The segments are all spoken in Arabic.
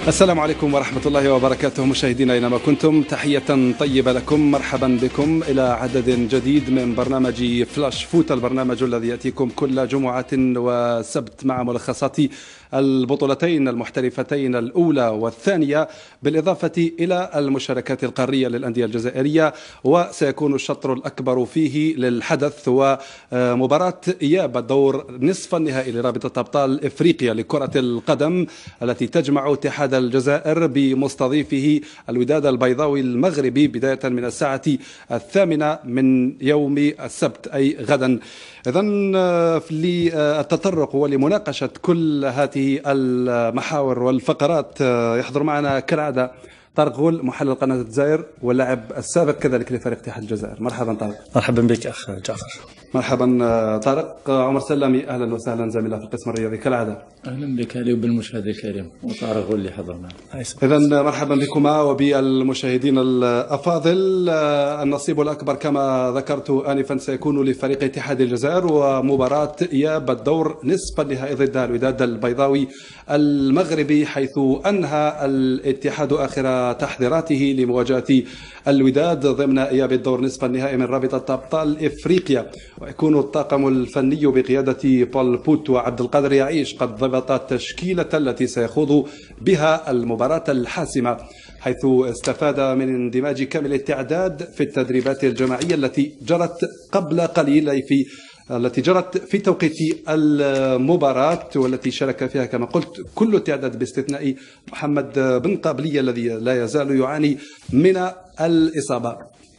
السلام عليكم ورحمة الله وبركاته، مشاهدينا أينما كنتم، تحية طيبة لكم، مرحبا بكم إلى عدد جديد من برنامج فلاش فوت، البرنامج الذي يأتيكم كل جمعة وسبت مع ملخصات البطولتين المحترفتين الأولى والثانية، بالإضافة إلى المشاركات القارية للأندية الجزائرية، وسيكون الشطر الأكبر فيه للحدث ومباراة إياب الدور نصف النهائي لرابطة أبطال إفريقيا لكرة القدم التي تجمع اتحاد الجزائر بمستضيفه الوداد البيضاوي المغربي بداية من الساعة 8 من يوم السبت أي غدا. إذن للتطرق ولمناقشة كل هذه المحاور والفقرات يحضر معنا كالعادة طارق غول، محلل قناة الجزائر واللاعب السابق كذلك لفريق اتحاد الجزائر. مرحبا طارق. مرحبا بك أخ جعفر. مرحبا طارق. عمر سلامي، أهلا وسهلا زميلنا في القسم الرياضي كالعادة. أهلا بك علي وبالمشاهد الكريم، وطارق غول اللي حضر معنا. إذن مرحبا بكما وبالمشاهدين الأفاضل. النصيب الأكبر كما ذكرت آنفا سيكون لفريق اتحاد الجزائر، ومباراة إياب الدور نصف النهائي ضد الوداد البيضاوي المغربي، حيث أنهى الاتحاد آخر تحضيراته لمواجهة الوداد ضمن إياب الدور نصف النهائي من رابطة أبطال إفريقيا. ويكون الطاقم الفني بقيادة بول بوت وعبد القادر يعيش قد ضبط التشكيلة التي سيخوض بها المباراة الحاسمة، حيث استفاد من اندماج كامل التعداد في التدريبات الجماعية التي جرت قبل قليل التي جرت في توقيت المباراة، والتي شارك فيها كما قلت كل التعداد باستثناء محمد بن قابلية الذي لا يزال يعاني من الإصابة.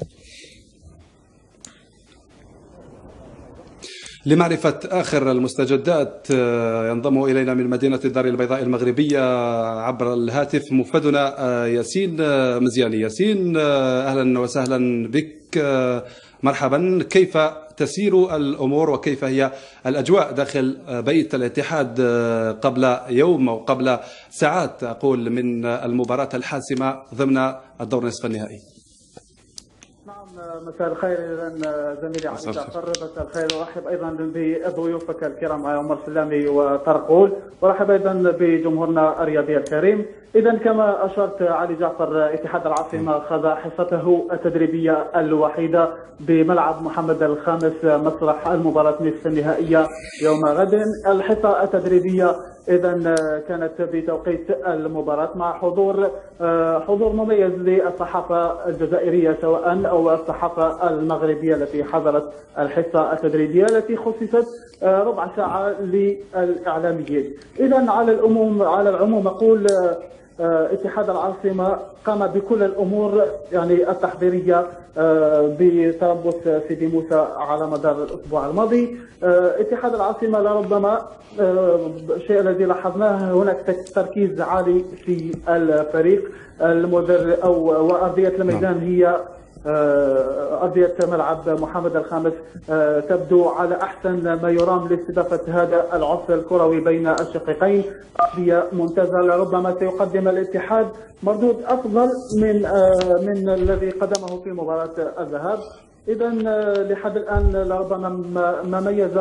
لمعرفة آخر المستجدات ينضم إلينا من مدينة الدار البيضاء المغربية عبر الهاتف مفدنا ياسين مزياني. ياسين، أهلا وسهلا بك، مرحبا. كيف تسير الأمور وكيف هي الأجواء داخل بيت الاتحاد قبل يوم أو قبل ساعات أقول من المباراة الحاسمة ضمن الدور نصف النهائي؟ مساء الخير زميلي علي جعفر. مساء الخير، ورحب ايضا بضيوفك الكرام عمر سلامي وطارق غول، ورحب ايضا بجمهورنا الرياضي الكريم. اذا كما اشرت علي جعفر، اتحاد العاصمه خاض حصته التدريبيه الوحيده بملعب محمد الخامس مسرح المباراه نصف النهائيه يوم غد. الحصه التدريبيه إذا كانت بتوقيت المباراة مع حضور مميز للصحافة الجزائرية سواء أو الصحافة المغربية التي حضرت الحصة التدريبية التي خصصت ربع ساعة للإعلاميين. إذا على العموم أقول اتحاد العاصمة قام بكل الأمور يعني التحضيرية بتربص سيدي موسى على مدار الأسبوع الماضي. اتحاد العاصمة لربما الشيء الذي لاحظناه هناك تركيز عالي في الفريق المدرب وأرضية الميدان هي أرضية ملعب محمد الخامس تبدو على أحسن ما يرام لاستضافة هذا العصر الكروي بين الشقيقين. أرضية ممتازة، لربما سيقدم الاتحاد مردود أفضل من الذي قدمه في مباراة الذهاب. إذا لحد الآن لربما ما ميز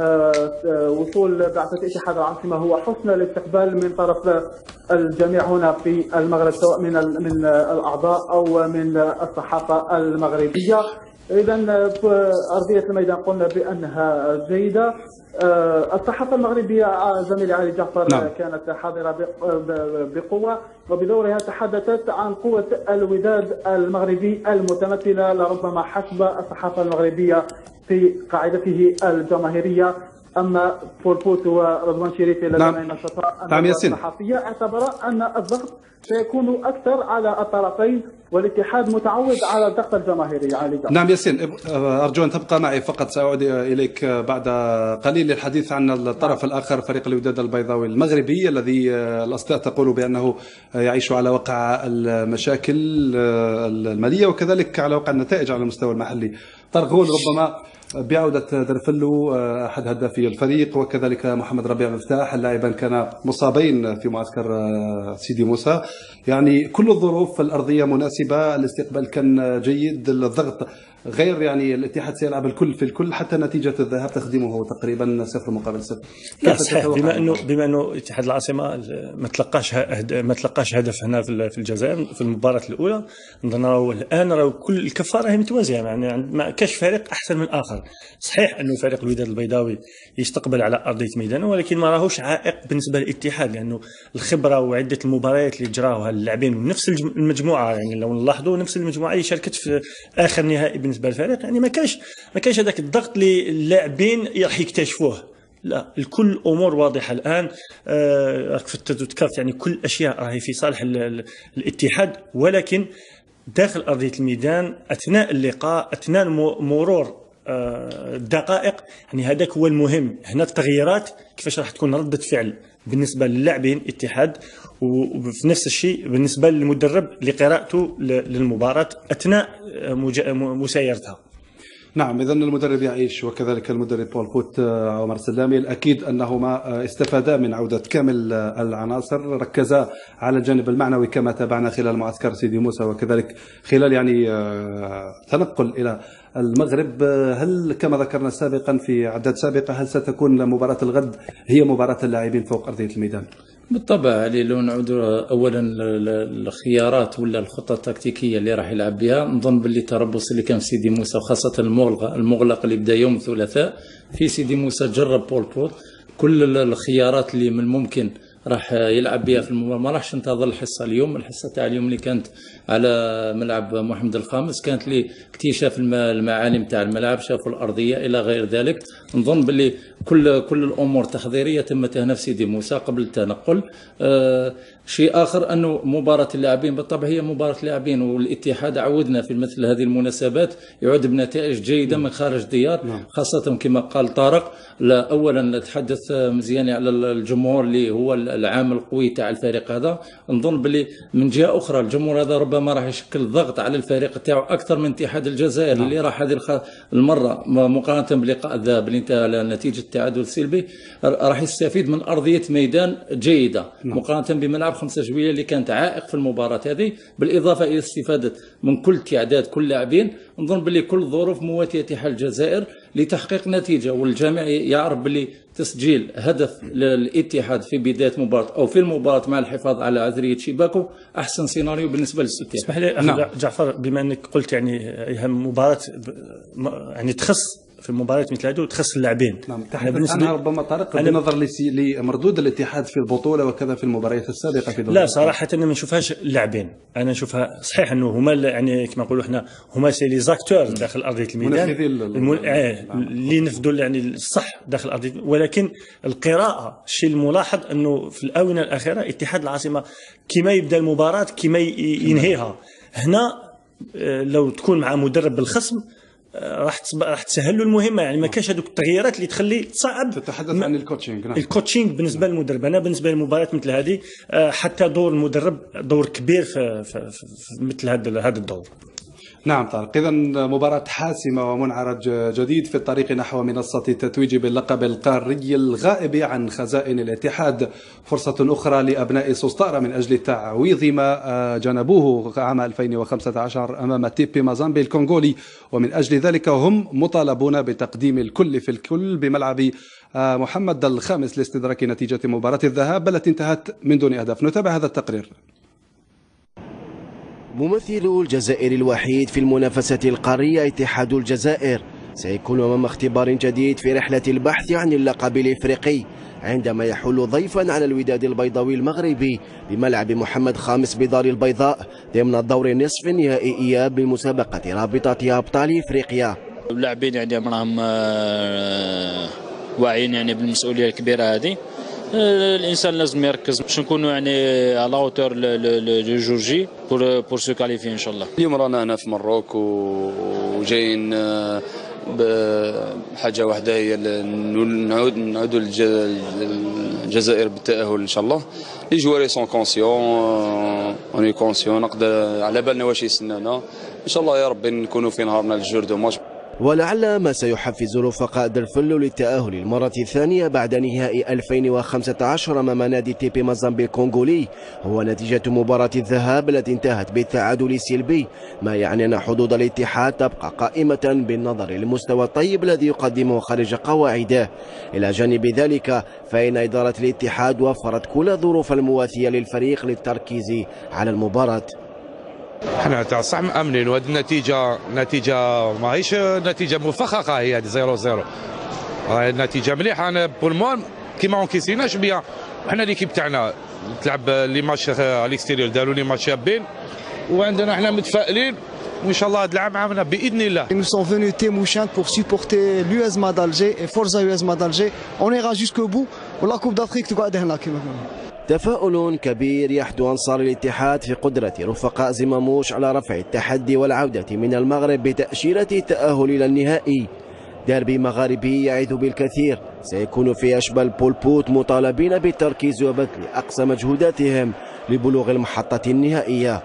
وصول بعثة اتحاد العاصمة هو حسن الاستقبال من طرف الجميع هنا في المغرب، سواء من الأعضاء أو من الصحافة المغربية. إذا أرضية الميدان قلنا بأنها جيدة. الصحافة المغربية زميلي علي جعفر كانت حاضرة بقوة، وبدورها تحدثت عن قوة الوداد المغربي المتمثلة لربما حسب الصحافة المغربية في قاعدته الجماهيرية. أما بولبوت ورضوان شريفي لدينا نشاطات صحفية اعتبر أن الضغط سيكون أكثر على الطرفين، والاتحاد متعود على الضغط الجماهيري. علي. نعم ياسين، أرجو أن تبقى معي فقط، سأعود إليك بعد قليل للحديث عن الطرف الآخر فريق الوداد البيضاوي المغربي الذي الأصداء تقول بأنه يعيش على وقع المشاكل المالية وكذلك على وقع النتائج على المستوى المحلي. طارق غول ربما بعودة درفلو أحد هدافي الفريق، وكذلك محمد ربيع مفتاح، اللاعبان كان مصابين في معسكر سيدي موسى، يعني كل الظروف الأرضية مناسبة، الاستقبال كان جيد، الضغط غير يعني الاتحاد سيلعب الكل في الكل حتى نتيجة الذهاب تقديمه تقريبا 0-0. لا صحيح، بما انه اتحاد العاصمة ما تلقاش هدف هنا في الجزائر في المباراة الأولى، نظن الآن كل الكفة راهي متوازية، يعني ما كاش فريق أحسن من آخر. صحيح انه فريق الوداد البيضاوي يستقبل على أرضية ميدانه، ولكن ما راهوش عائق بالنسبة للاتحاد، لأنه الخبرة وعدة المباريات اللي جراوها اللاعبين من نفس المجموعة، يعني لو نلاحظوا نفس المجموعة اللي شاركت في آخر نهائي بالنسبة للفريق، يعني ما كاش هذاك الضغط اللي اللاعبين راح يكتشفوه. لا، الكل امور واضحه الان. ذكرت يعني كل الاشياء راهي في صالح الاتحاد، ولكن داخل ارضيه الميدان اثناء اللقاء، اثناء مرور الدقائق، يعني هذاك هو المهم. هنا التغييرات كيفاش راح تكون ردة فعل بالنسبه للاعبين اتحاد، وفي نفس الشيء بالنسبه للمدرب لقراءته للمباراه اثناء مسايرتها. نعم، إذن المدرب يعيش وكذلك المدرب بول فوت عمر سلامي الأكيد أنهما استفادا من عودة كامل العناصر، ركزا على الجانب المعنوي كما تابعنا خلال معسكر سيدي موسى وكذلك خلال يعني تنقل إلى المغرب. هل كما ذكرنا سابقا في عدات سابقة هل ستكون مباراة الغد هي مباراة اللاعبين فوق أرضية الميدان؟ بالطبع. لو نعودوا اولا الخيارات ولا الخطه التكتيكيه اللي راح يلعب بها، نظن باللي التربص اللي كان في سيدي موسى وخاصه المغلق اللي بدا يوم الثلاثاء في سيدي موسى، جرب بول بوت كل الخيارات اللي من الممكن راح يلعب بها في المباراه. ما راحش ننتظر الحصه اليوم، الحصه تاع اليوم اللي كانت على ملعب محمد الخامس كانت لاكتشاف المعالم تاع الملعب، شافوا الارضيه الى غير ذلك. نظن باللي كل الامور التحضيريه تمت هنا في سيدي موسى قبل التنقل. شيء اخر انه مباراه اللاعبين بالطبع هي مباراه لاعبين، والاتحاد عودنا في مثل هذه المناسبات يعود بنتائج جيده من خارج الديار، خاصه كما قال طارق. لا اولا نتحدث مزيان على الجمهور اللي هو العامل القوي تاع الفريق هذا. نظن باللي من جهه اخرى الجمهور هذا ربما راح يشكل ضغط على الفريق تاعو اكثر من اتحاد الجزائر اللي راح هذه المره مقارنه بلقاء الذهاب اللي انتهى على نتيجه التعادل السلبي، راح يستفيد من ارضيه ميدان جيده مقارنه بملعب 5 جويلية اللي كانت عائق في المباراه هذه، بالاضافه الى الاستفاده من كل تعداد كل لاعبين. نظن باللي كل ظروف مواتيه اتحاد الجزائر لتحقيق نتيجه، والجميع يعرف باللي تسجيل هدف للاتحاد في بدايه مباراه او في المباراه مع الحفاظ على عذريه شباكه احسن سيناريو بالنسبه للاتحاد. اسمح لي جعفر، بما انك قلت يعني اهم مباراه يعني تخص في المباريات مثل هذه وتخص اللاعبين. نعم، تحدث عنها ربما طارق بنظر لمردود الاتحاد في البطوله وكذا في المباريات السابقه في لا صراحه انا ما نشوفهاش اللاعبين، انا نشوفها صحيح انه هما يعني كما نقولوا احنا هما سي لي زاكتور داخل ارضيه الميدان اللي ينفذوا يعني الصح داخل ارضيه، ولكن القراءه الشيء الملاحظ انه في الاونه الاخيره اتحاد العاصمه كما يبدا المباراه كما ينهيها. هنا لو تكون مع مدرب بالخصم راح تسهل له المهمه، يعني ما كاش هذوك التغييرات اللي تخلي تصعب. تتحدث عن الكوتشينج. نعم. الكوتشينج بالنسبه للمدرب، انا بالنسبه للمباريات مثل هذه حتى دور المدرب دور كبير في مثل هذا الدور. نعم طارق، إذا مباراة حاسمة ومنعرج جديد في الطريق نحو منصة التتويج باللقب القاري الغائب عن خزائن الاتحاد، فرصة أخرى لأبناء سوسطارة من أجل تعويض ما جنبوه عام 2015 أمام تيبي مازامبي الكونغولي، ومن أجل ذلك هم مطالبون بتقديم الكل في الكل بملعب محمد الخامس لاستدراك نتيجة مباراة الذهاب التي انتهت من دون أهداف. نتابع هذا التقرير. ممثل الجزائر الوحيد في المنافسة القارية اتحاد الجزائر سيكون أمام اختبار جديد في رحلة البحث عن اللقب الإفريقي عندما يحل ضيفا على الوداد البيضاوي المغربي بملعب محمد خامس بدار البيضاء ضمن الدور نصف نهائي إياب لمسابقة رابطة أبطال إفريقيا. اللاعبين يعني راهم واعيين يعني بالمسؤولية الكبيرة هذه. الانسان لازم يركز باش نكونوا يعني على اوتور لو جورجي بور سو كاليفي ان شاء الله. اليوم رانا هنا في مروك وجايين بحاجه واحده هي نعودوا للجزائر بالتاهل ان شاء الله. لي جواري سون كونسيون اوني كونسيون، نقدر على بالنا واش يستنانا ان شاء الله. يا ربي نكونوا في نهارنا الجور دو ماتش. ولعل ما سيحفز رفقاء درفلو للتأهل للمرة الثانية بعد نهائي 2015 أمام نادي تيبي مازامبي الكونغولي هو نتيجة مباراة الذهاب التي انتهت بالتعادل السلبي، ما يعني أن حظوظ الاتحاد تبقى قائمة بالنظر للمستوى الطيب الذي يقدمه خارج قواعده. إلى جانب ذلك فإن إدارة الاتحاد وفرت كل الظروف المواتية للفريق للتركيز على المباراة. احنا تاع صح مأمنين، وهذه النتيجة ماهيش نتيجة مفخخة، هي 0-0 النتيجة مليحة. انا بور موا كيما ما كيسيناش بيان، وحنا ليكيب تاعنا تلعب لي ماتش على الاكستيريور، داروا لي ماتش شابين، وعندنا احنا متفائلين وان شاء الله هذا العام عامنا باذن الله. Nous sommes venus Témouchin pour supporter l'USMA d'Alger et Forza USMA d'Alger. On ira jusqu'au bout ولا كوب d'Afrique تقعد هنا كيما تفاؤل كبير يحدو أنصار الاتحاد في قدرة رفقاء زماموش على رفع التحدي والعودة من المغرب بتأشيرة التأهل إلى النهائي. ديربي مغاربي يعد بالكثير، سيكون في أشبال بولبوت مطالبين بالتركيز وبذل أقصى مجهوداتهم لبلوغ المحطة النهائية.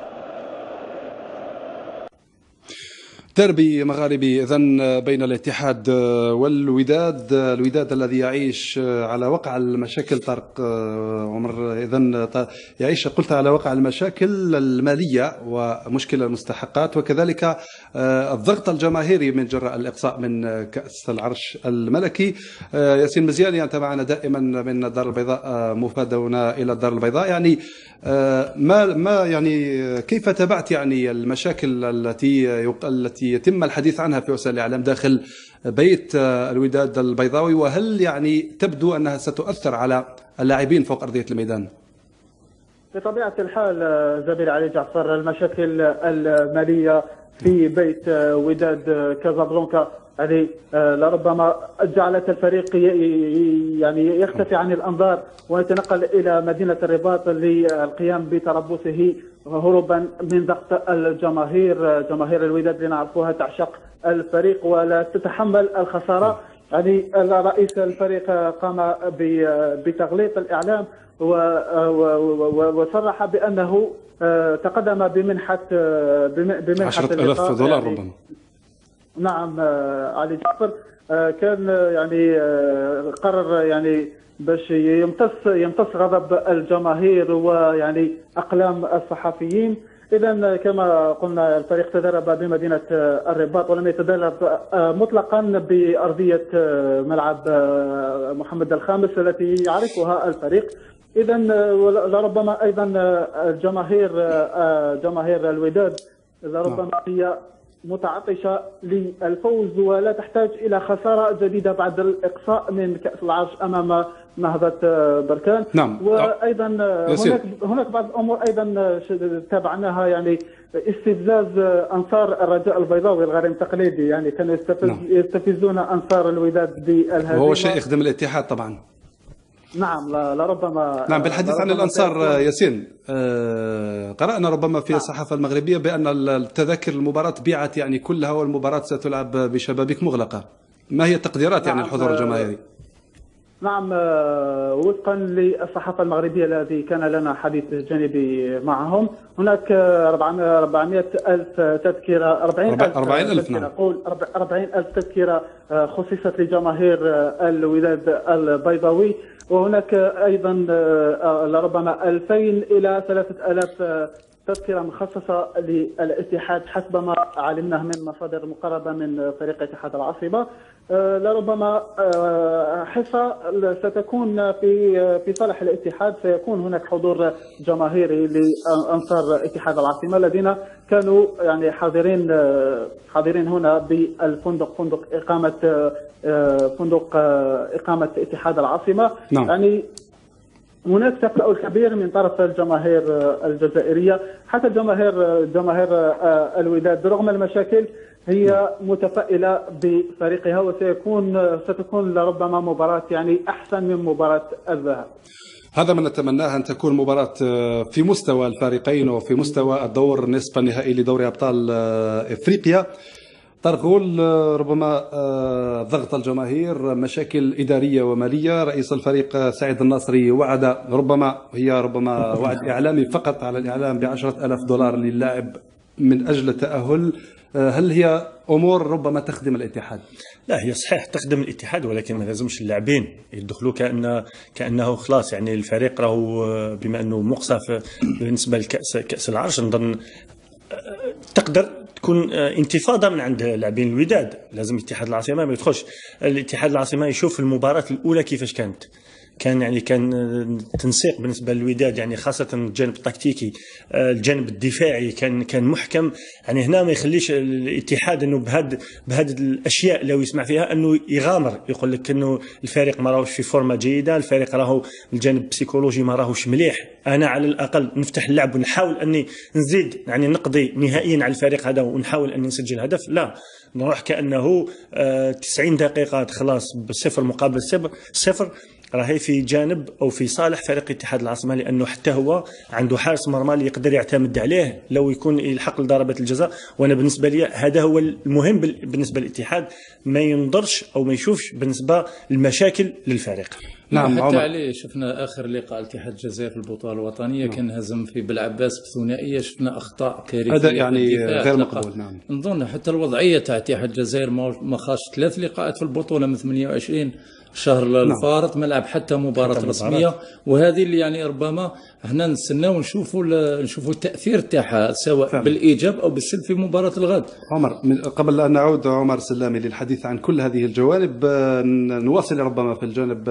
ديربي مغاربي إذن بين الاتحاد والوداد، الوداد الذي يعيش على وقع المشاكل. طارق عمر إذن يعيش قلت على وقع المشاكل المالية ومشكل المستحقات، وكذلك الضغط الجماهيري من جراء الإقصاء من كأس العرش الملكي. ياسين مزياني أنت معنا دائما من الدار البيضاء، مفادنا إلى الدار البيضاء، يعني ما يعني كيف تابعت يعني المشاكل التي يتم الحديث عنها في وسائل الإعلام داخل بيت الوداد البيضاوي، وهل يعني تبدو أنها ستؤثر على اللاعبين فوق أرضية الميدان؟ بطبيعة الحال زميل علي جعفر، المشاكل المالية في بيت وداد كازابلانكا يعني لربما جعلت الفريق يعني يختفي عن الأنظار ويتنقل إلى مدينة الرباط للقيام بتربصه هروبا من ضغط الجماهير. جماهير الوداد اللي نعرفوها تعشق الفريق ولا تتحمل الخسارة. يعني رئيس الفريق قام بتغليط الإعلام وصرح بأنه تقدم بمنحة 10,000 دولار ربما. نعم علي جعفر، كان يعني قرر يعني باش يمتص غضب الجماهير ويعني أقلام الصحفيين. إذا كما قلنا الفريق تدرب بمدينة الرباط ولم يتدرب مطلقا بأرضية ملعب محمد الخامس التي يعرفها الفريق. إذا لربما أيضا جماهير الوداد لربما هي متعطشة للفوز ولا تحتاج إلى خسارة جديدة بعد الإقصاء من كأس العرش أمام نهضة بركان. نعم. وأيضا هناك بعض الأمور أيضا تابعناها، يعني استفزاز أنصار الرجاء البيضاوي الغريم التقليدي، يعني كانوا يستفزون أنصار الوداد بالهزيمة، وهو شيء يخدم الاتحاد طبعا. نعم لربما. نعم، بالحديث عن الأنصار ياسين، قرأنا ربما في الصحافة المغربية بأن التذاكر المباراة بيعت يعني كلها، والمباراة ستلعب بشبابيك مغلقة. ما هي التقديرات يعني الحضور الجماهيري؟ نعم، وفقا للصحافة المغربية الذي كان لنا حديث جانبي معهم، هناك 400,000 تذكرة، 40,000 نعم. نقول 40,000 تذكرة خصصت لجماهير الوداد البيضاوي، وهناك أيضا لربما 2000 إلى 3000 تذكرة مخصصة للاتحاد حسب ما علمناه من مصادر مقربة من فريق اتحاد العاصمة. لربما حصة ستكون في صالح الاتحاد، سيكون هناك حضور جماهيري لأنصار اتحاد العاصمة الذين كانوا يعني حاضرين هنا بالفندق، فندق إقامة اتحاد العاصمة. نعم. يعني هناك تفاؤل كبير من طرف الجماهير الجزائرية، حتى جماهير الوداد رغم المشاكل هي متفائلة بفريقها، ستكون لربما مباراة يعني أحسن من مباراة الذهاب. هذا ما نتمناه، أن تكون مباراة في مستوى الفريقين وفي مستوى الدور نصف النهائي لدوري أبطال إفريقيا. ترغول ربما ضغط الجماهير، مشاكل إدارية ومالية. رئيس الفريق سعيد الناصري وعد ربما وعد إعلامي فقط على الإعلام ب10,000 دولار للاعب من أجل التأهل، هل هي أمور ربما تخدم الاتحاد؟ لا، هي صحيح تخدم الاتحاد، ولكن ما لازمش اللاعبين يدخلوا كأنه خلاص يعني الفريق راهو بما أنه مقصى بالنسبة لكأس العرش. نظن تقدر تكون انتفاضه من عند لاعبين الوداد. لازم اتحاد العاصمه ما يدخلش. الاتحاد العاصمه يشوف المباراه الاولى كيفاش كان تنسيق بالنسبه للوداد، يعني خاصه الجانب التكتيكي، الجانب الدفاعي كان محكم. يعني هنا ما يخليش الاتحاد انه بهذه الاشياء لو يسمع فيها انه يغامر، يقول لك انه الفريق ما راهوش في فورمه جيده، الفريق راهو الجانب البسيكولوجي ما راهوش مليح، انا على الاقل نفتح اللعب ونحاول اني نزيد يعني نقضي نهائيا على الفريق هذا ونحاول اني نسجل هدف. لا، نروح كانه 90 دقيقه خلاص بالصفر مقابل صفر، راهي في جانب او في صالح فريق اتحاد العاصمه، لانه حتى هو عنده حارس مرمى اللي يقدر يعتمد عليه لو يكون يلحق لضربه الجزاء. وانا بالنسبه لي هذا هو المهم بالنسبه للاتحاد، ما ينظرش او ما يشوفش بالنسبه للمشاكل للفريق. نعم، حتى عليه شفنا اخر لقاء الاتحاد الجزائر في البطوله الوطنيه كان هزم في بلعباس بثنائيه، شفنا اخطاء كارثيه، هذا يعني غير مقبول. نعم، نظن حتى الوضعيه تاع اتحاد الجزائر ما خاش 3 لقاءات في البطوله من 28 الشهر الفارط، ما لعب حتى مباراه رسميه. وهذه اللي يعني ربما هنا نستناو نشوفوا التاثير تاعها سواء بالايجاب او بالسلب في مباراه الغد. عمر، قبل ان نعود عمر سلامي للحديث عن كل هذه الجوانب، نواصل ربما في الجانب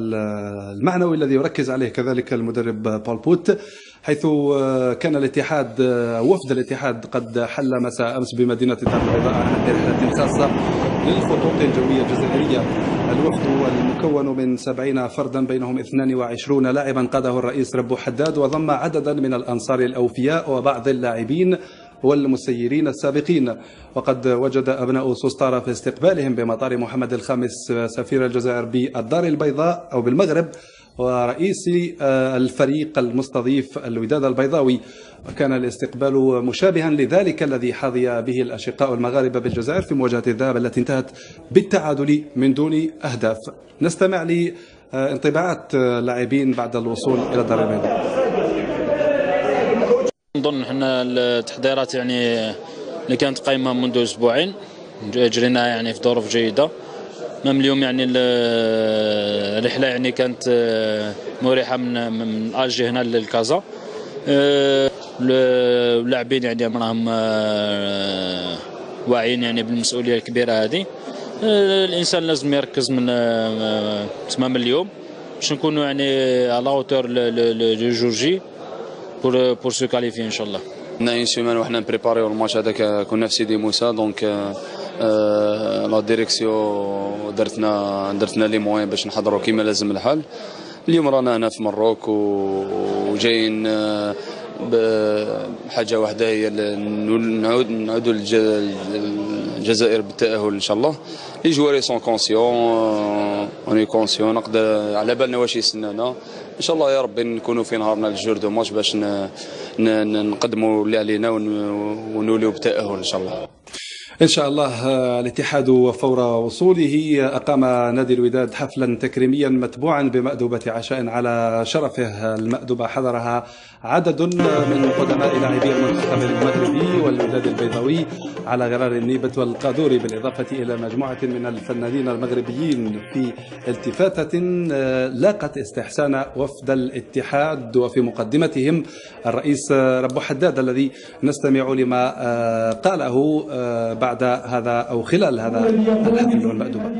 المعنوي الذي يركز عليه كذلك المدرب بول بوت، حيث كان الاتحاد وفد الاتحاد قد حل مساء امس بمدينه الدار البيضاء عن رحله خاصه للخطوط الجويه الجزائريه. الوفد المكون من 70 فردا بينهم 22 لاعبا قاده الرئيس ربو حداد، وضم عددا من الانصار الاوفياء وبعض اللاعبين والمسيرين السابقين. وقد وجد أبناء سوسطارة في استقبالهم بمطار محمد الخامس سفير الجزائر بالدار البيضاء أو بالمغرب ورئيس الفريق المستضيف الوداد البيضاوي. وكان الاستقبال مشابها لذلك الذي حظي به الأشقاء المغاربة بالجزائر في مواجهة الذهاب التي انتهت بالتعادل من دون أهداف. نستمع لانطباعات اللاعبين بعد الوصول إلى الدار البيضاء. نظن حنا التحضيرات يعني اللي كانت قايمه منذ اسبوعين جرينا يعني في ظروف جيده. من اليوم يعني الرحله يعني كانت مريحه من الجي هنا للكازا. اللاعبين يعني راهم واعيين يعني بالمسؤوليه الكبيره هذه. الانسان لازم يركز من تمام اليوم باش نكونوا يعني على اوتور لو جورجي pour se qualifier ان شاء الله. عندنا اون سيمين وحنا نبريباريو الماتش هذاك، كنا في سيدي موسى، دونك لا ديريكسيون درتنا لي موين باش نحضروا كيما لازم الحال. اليوم رانا هنا في مروك وجايين بحاجه واحده، هي نعودوا الجزائر بالتاهل ان شاء الله. لي جواري سون كونسيون، اوني كونسيون، نقدر على بالنا واش يستنانا ان شاء الله. يا ربي نكونوا في نهارنا الجور دو ماتش باش نقدموا اللي علينا ونوليو بتاهل ان شاء الله. إن شاء الله. الاتحاد فور وصوله أقام نادي الوداد حفلا تكريميا متبوعا بمأدبة عشاء على شرفه. المأدبة حضرها عدد من قدماء لاعبي المنتخب المغربي والوداد البيضاوي على غرار النيبة والقادوري، بالإضافة إلى مجموعة من الفنانين المغربيين في التفاتة لاقت استحسان وفد الاتحاد، وفي مقدمتهم الرئيس ربو حداد الذي نستمع لما قاله بعد هذا أو خلال هذا الحفل والمأدبة.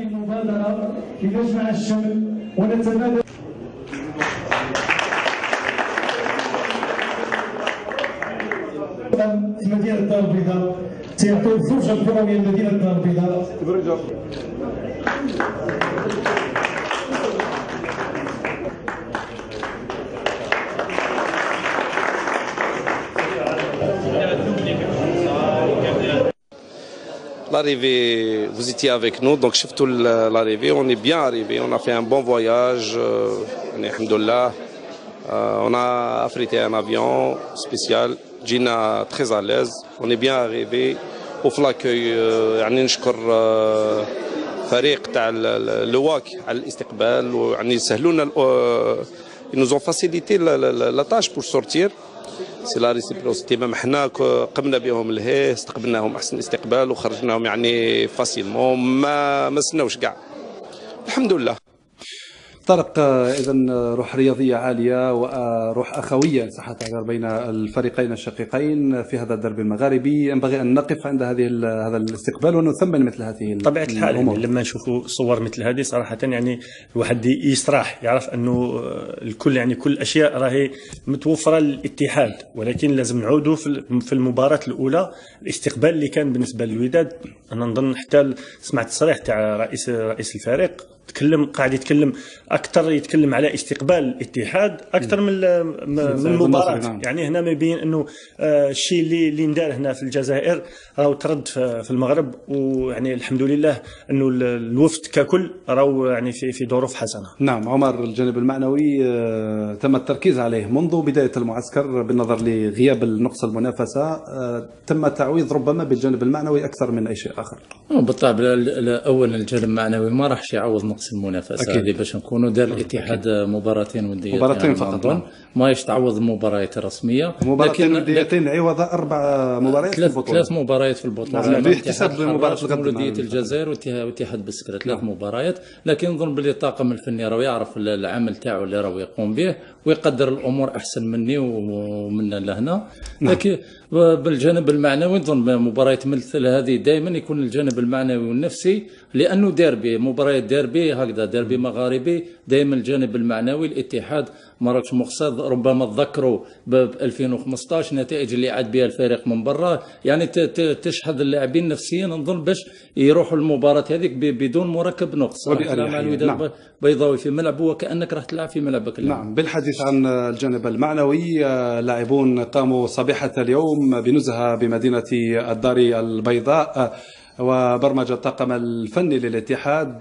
في مدينة الدار البيضاء سيعطوا الزوجة الكروية لمدينة الدار البيضاء. L'arrivée, vous étiez avec nous, donc surtout l'arrivée, on est bien arrivé, on a fait un bon voyage, alhamdoulilah. On a affrété un avion spécial, Gina très à l'aise, on est bien arrivé. وفي l'accueil يعني نشكر فريق تاع الواك على الاستقبال، ويعني سهلونا، ils nous ont facilité la tâche pour sortir. سي لا ريسيبروسيتي. ميم حنا قمنا بهم لهيه، استقبلناهم احسن استقبال وخرجناهم يعني فاسيلمون، ما سناوش كاع، الحمد لله. طارق، إذا روح رياضية عالية وروح أخوية صح التعبير بين الفريقين الشقيقين في هذا الدرب المغاربي، ينبغي أن نقف عند هذا الاستقبال ونثمن مثل هذه طبيعة الحال. يعني لما نشوفوا صور مثل هذه صراحة يعني الواحد يستراح، يعرف أنه الكل يعني كل الأشياء راهي متوفرة للاتحاد، ولكن لازم نعودوا في المباراة الأولى. الاستقبال اللي كان بالنسبة للوداد، أنا نظن حتى سمعت تصريح تاع رئيس الفريق قاعد يتكلم اكثر، يتكلم على استقبال الاتحاد اكثر من المباراه. يعني هنا ما يبين انه الشيء اللي ندار هنا في الجزائر راهو ترد في المغرب، ويعني الحمد لله انه الوفد ككل راهو يعني في ظروف حسنه. نعم عمر، الجانب المعنوي تم التركيز عليه منذ بدايه المعسكر بالنظر لغياب النقص المنافسه، تم تعويض ربما بالجانب المعنوي اكثر من اي شيء اخر. بالطبع اولا الجانب المعنوي ما راحش يعوض نقص المنافسه هذه، باش نكونوا دار الاتحاد مباراتين وديتين، مباراتين فقط، ما يتعوض المباريات الرسميه، مباراتين وديتين عوض 4 مباريات في البطوله، 3 مباريات في البطوله. نعم، باحتساب مباراه الغد ولديه الجزائر واتحاد بسكره 3 مباريات. لكن نظن باللي الطاقم الفني راه يعرف العمل تاعو اللي راه يقوم به ويقدر الامور احسن مني ومنا لهنا. لكن بالجانب المعنوي نظن مباريات مثل هذه دائما يكون الجانب المعنوي والنفسي، لانه ديربي، مباريات ديربي هكذا، ديربي مغاربي، دائما الجانب المعنوي. الاتحاد مراكش مقصد، ربما تذكروا ب 2015 النتائج اللي عاد بها الفريق من برا، يعني تشحذ اللاعبين نفسيا نظن باش يروحوا المباراه هذيك بدون مركب نقص. مع الوداد البيضاوي في ملعبه وكانك راح تلعب في ملعبك. نعم، بالحديث عن الجانب المعنوي، لاعبون قاموا صبيحه اليوم بنزهه بمدينه الدار البيضاء وبرمج الطاقم الفني للاتحاد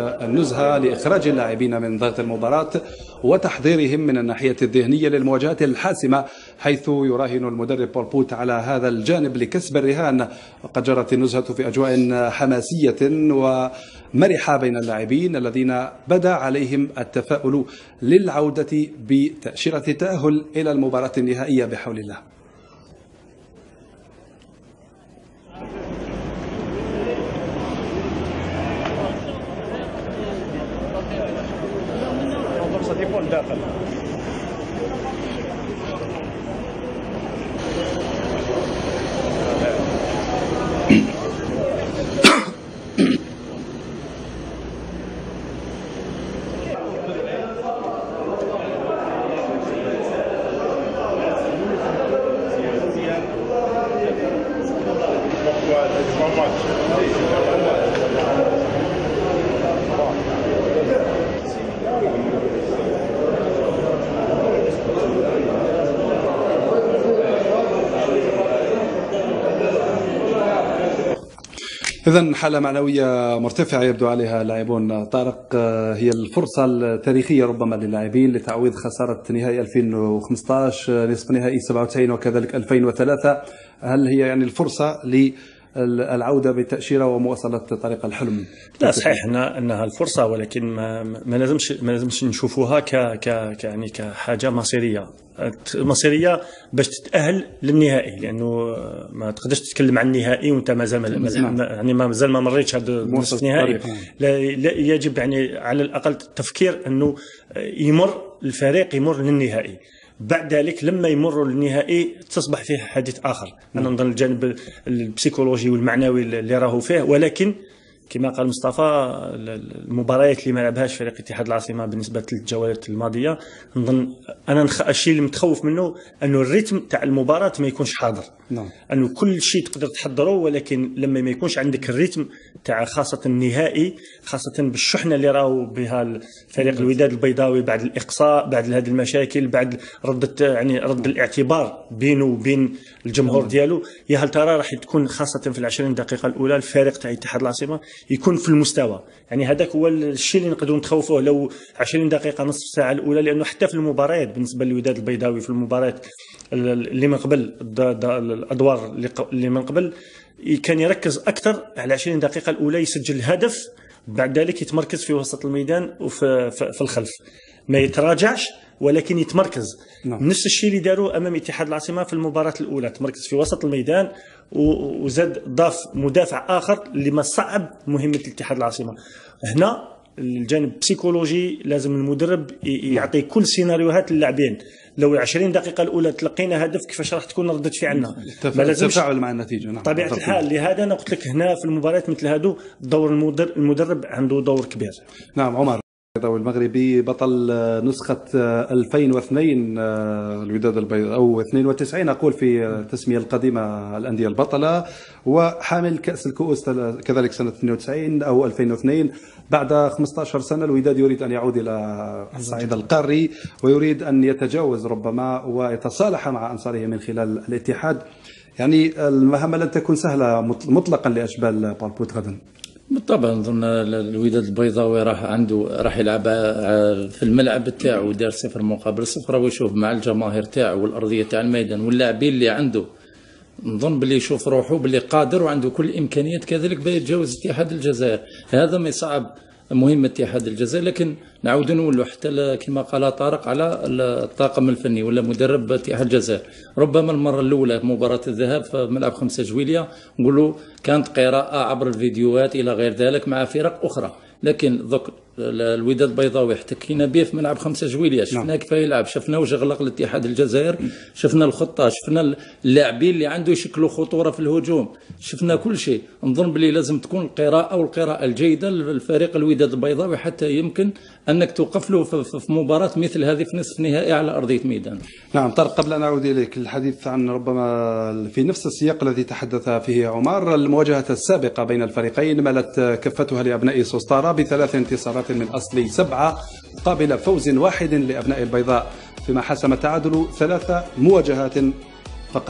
النزهة لإخراج اللاعبين من ضغط المباراة وتحضيرهم من الناحية الذهنية للمواجهات الحاسمة، حيث يراهن المدرب بول بوت على هذا الجانب لكسب الرهان. وقد جرت النزهة في أجواء حماسية ومرحة بين اللاعبين الذين بدا عليهم التفاؤل للعودة بتأشيرة التأهل إلى المباراة النهائية بحول الله. داخل إذن حالة معنوية مرتفعة يبدو عليها لاعبون. طارق، هي الفرصة التاريخية ربما للاعبين لتعويض خسارة نهائي 2015، نصف نهائي 97 وكذلك 2003. هل هي يعني الفرصة للعودة بتأشيرة ومواصلة طريق الحلم؟ لا صحيح انها الفرصة، ولكن ما لازمش نشوفوها يعني كحاجة مصيرية باش تتأهل للنهائي، لأنه ما تقدرش تتكلم عن النهائي وانت مازال ما مريتش هذا النصف النهائي. لا يجب يعني على الأقل التفكير أنه الفريق يمر للنهائي، بعد ذلك لما يمروا للنهائي تصبح فيه حديث آخر. أنا نظن الجانب البسيكولوجي والمعنوي اللي راهو فيه، ولكن كما قال مصطفى المباريات اللي ما لعبهاش فريق اتحاد العاصمه بالنسبه للجولات الماضيه، نظن انا الشيء اللي متخوف منه انه الريتم تاع المباراه ما يكونش حاضر. نعم. انه كل شيء تقدر تحضره، ولكن لما ما يكونش عندك الريتم تاع خاصه النهائي، خاصه بالشحنه اللي راهو بها الفريق الوداد البيضاوي بعد الاقصاء، بعد هذه المشاكل، بعد رد الاعتبار بينه وبين الجمهور ديالو، يا هل ترى راح تكون خاصه في ال20 دقيقه الاولى الفريق تاع اتحاد العاصمه يكون في المستوى. يعني هذاك هو الشيء اللي نقدروا نتخوفوه لو 20 دقيقه نصف ساعه الاولى، لانه حتى في المباريات بالنسبه للوداد البيضاوي في المباريات اللي من قبل الادوار اللي من قبل كان يركز اكثر على 20 دقيقه الاولى، يسجل هدف، بعد ذلك يتمركز في وسط الميدان وفي الخلف. ما يتراجعش ولكن يتمركز. نعم. نفس الشيء اللي داروه امام اتحاد العاصمه في المباراه الاولى، تمركز في وسط الميدان وزاد ضاف مدافع اخر اللي ما صعب مهمه الاتحاد العاصمه. هنا الجانب البسيكولوجي لازم المدرب يعطي كل سيناريوهات للاعبين. لو 20 دقيقه الاولى تلقينا هدف كيفاش راح تكون رده فعلنا؟ ما لازمش تفاعل مع النتيجه. نعم. طبيعه الحال. لهذا انا قلت لك هنا في المباريات مثل هذو دور المدرب عنده دور كبير. نعم. عمر المغربي بطل نسخة 2002 الوداد البيضاوي أو 92 أقول في التسمية القديمة الأندية البطلة، وحامل كأس الكؤوس كذلك سنة 92 أو 2002. بعد 15 سنة الوداد يريد أن يعود إلى الصعيد القاري ويريد أن يتجاوز ربما ويتصالح مع أنصاره من خلال الاتحاد. يعني المهمة لن تكون سهلة مطلقا لأشبال بالبوت غدا. بالطبع نظن الوداد البيضاوي راح يلعب في الملعب تاعو، دار 0-0 ويشوف مع الجماهير تاعو والارضيه تاع الميدان واللاعبين اللي عنده. نظن باللي يشوف روحه باللي قادر وعنده كل الامكانيات كذلك باش يتجاوز اتحاد الجزائر. هذا ما يصعب مهمة اتحاد الجزائر، لكن نعاود نقولوا حتى كما قال طارق على الطاقم الفني ولا مدرب اتحاد الجزائر. ربما المرة الأولى مباراة الذهاب في ملعب 5 جويلية نقولوا كانت قراءة عبر الفيديوهات إلى غير ذلك مع فرق أخرى، لكن ذوك الوداد البيضاوي احتكينا به في ملعب 5 جويلية، شفنا كيف يلعب، شفنا واش غلق الاتحاد الجزائر، شفنا الخطة، شفنا اللاعبين اللي عنده يشكلوا خطورة في الهجوم، شفنا كل شيء. نظن بلي لازم تكون القراءة الجيدة للفريق الوداد البيضاوي حتى يمكن أنك توقف له في مباراة مثل هذه في نصف نهائي على أرضية ميدان. نعم طارق، قبل أن أعود إليك الحديث عن ربما في نفس السياق الذي تحدث فيه عمر، المواجهة السابقة بين الفريقين ملت كفتها لأبناء سوستارا ب3 انتصارات من أصل 7 قابل فوز واحد لأبناء البيضاء، فيما حسم التعادل 3 مواجهات فقط.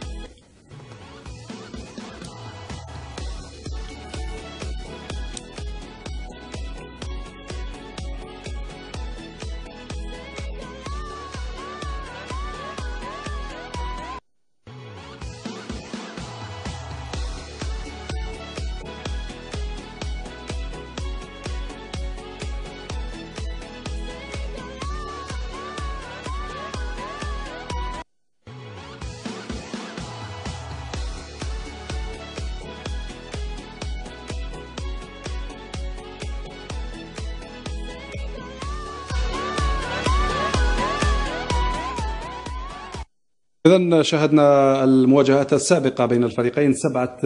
إذن شاهدنا المواجهات السابقة بين الفريقين، 7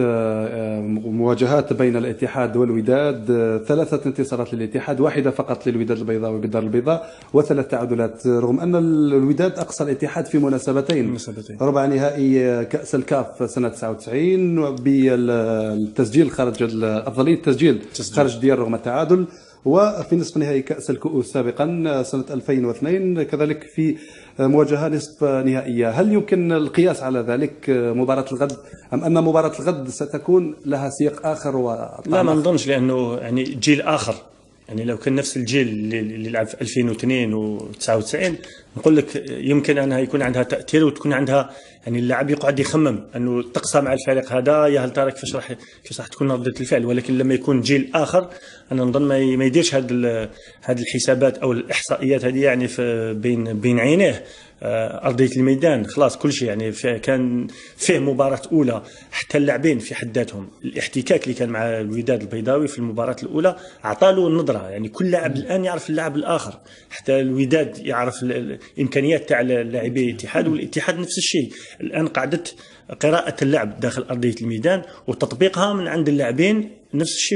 مواجهات بين الاتحاد والوداد، 3 انتصارات للاتحاد، 1 فقط للوداد البيضاوي بالدار البيضاء، و3 تعادلات، رغم أن الوداد أقصى الاتحاد في مناسبتين. ربع نهائي كأس الكاف سنة 99 بالتسجيل خارج أفضلية التسجيل خارج الديار رغم التعادل، وفي نصف نهائي كأس الكؤوس سابقا سنة 2002 كذلك في مواجهة نصف نهائية. هل يمكن القياس على ذلك مباراة الغد، أم أن مباراة الغد ستكون لها سياق آخر لا ما نظنش، لأنه يعني جيل آخر. يعني لو كان نفس الجيل اللي لعب في 2002 و99 نقول لك يمكن أنها يكون عندها تأثير وتكون عندها يعني اللاعب يقعد يخمم أنه تقصى مع الفريق هذا يا هل ترى كيفاش راح تكون ردة الفعل. ولكن لما يكون جيل آخر أنا نظن ما يديرش هذه الحسابات أو الإحصائيات هذه يعني بين عينيه. أرضية الميدان خلاص كل شيء يعني كان فيه مباراة أولى، حتى اللاعبين في حد ذاتهم الاحتكاك اللي كان مع الوداد البيضاوي في المباراة الأولى أعطاله النظرة. يعني كل لاعب الآن يعرف اللاعب الآخر، حتى الوداد يعرف الإمكانيات تاع لاعبي الاتحاد، والاتحاد نفس الشيء. الآن قاعدة قراءة اللعب داخل أرضية الميدان وتطبيقها من عند اللاعبين نفس الشيء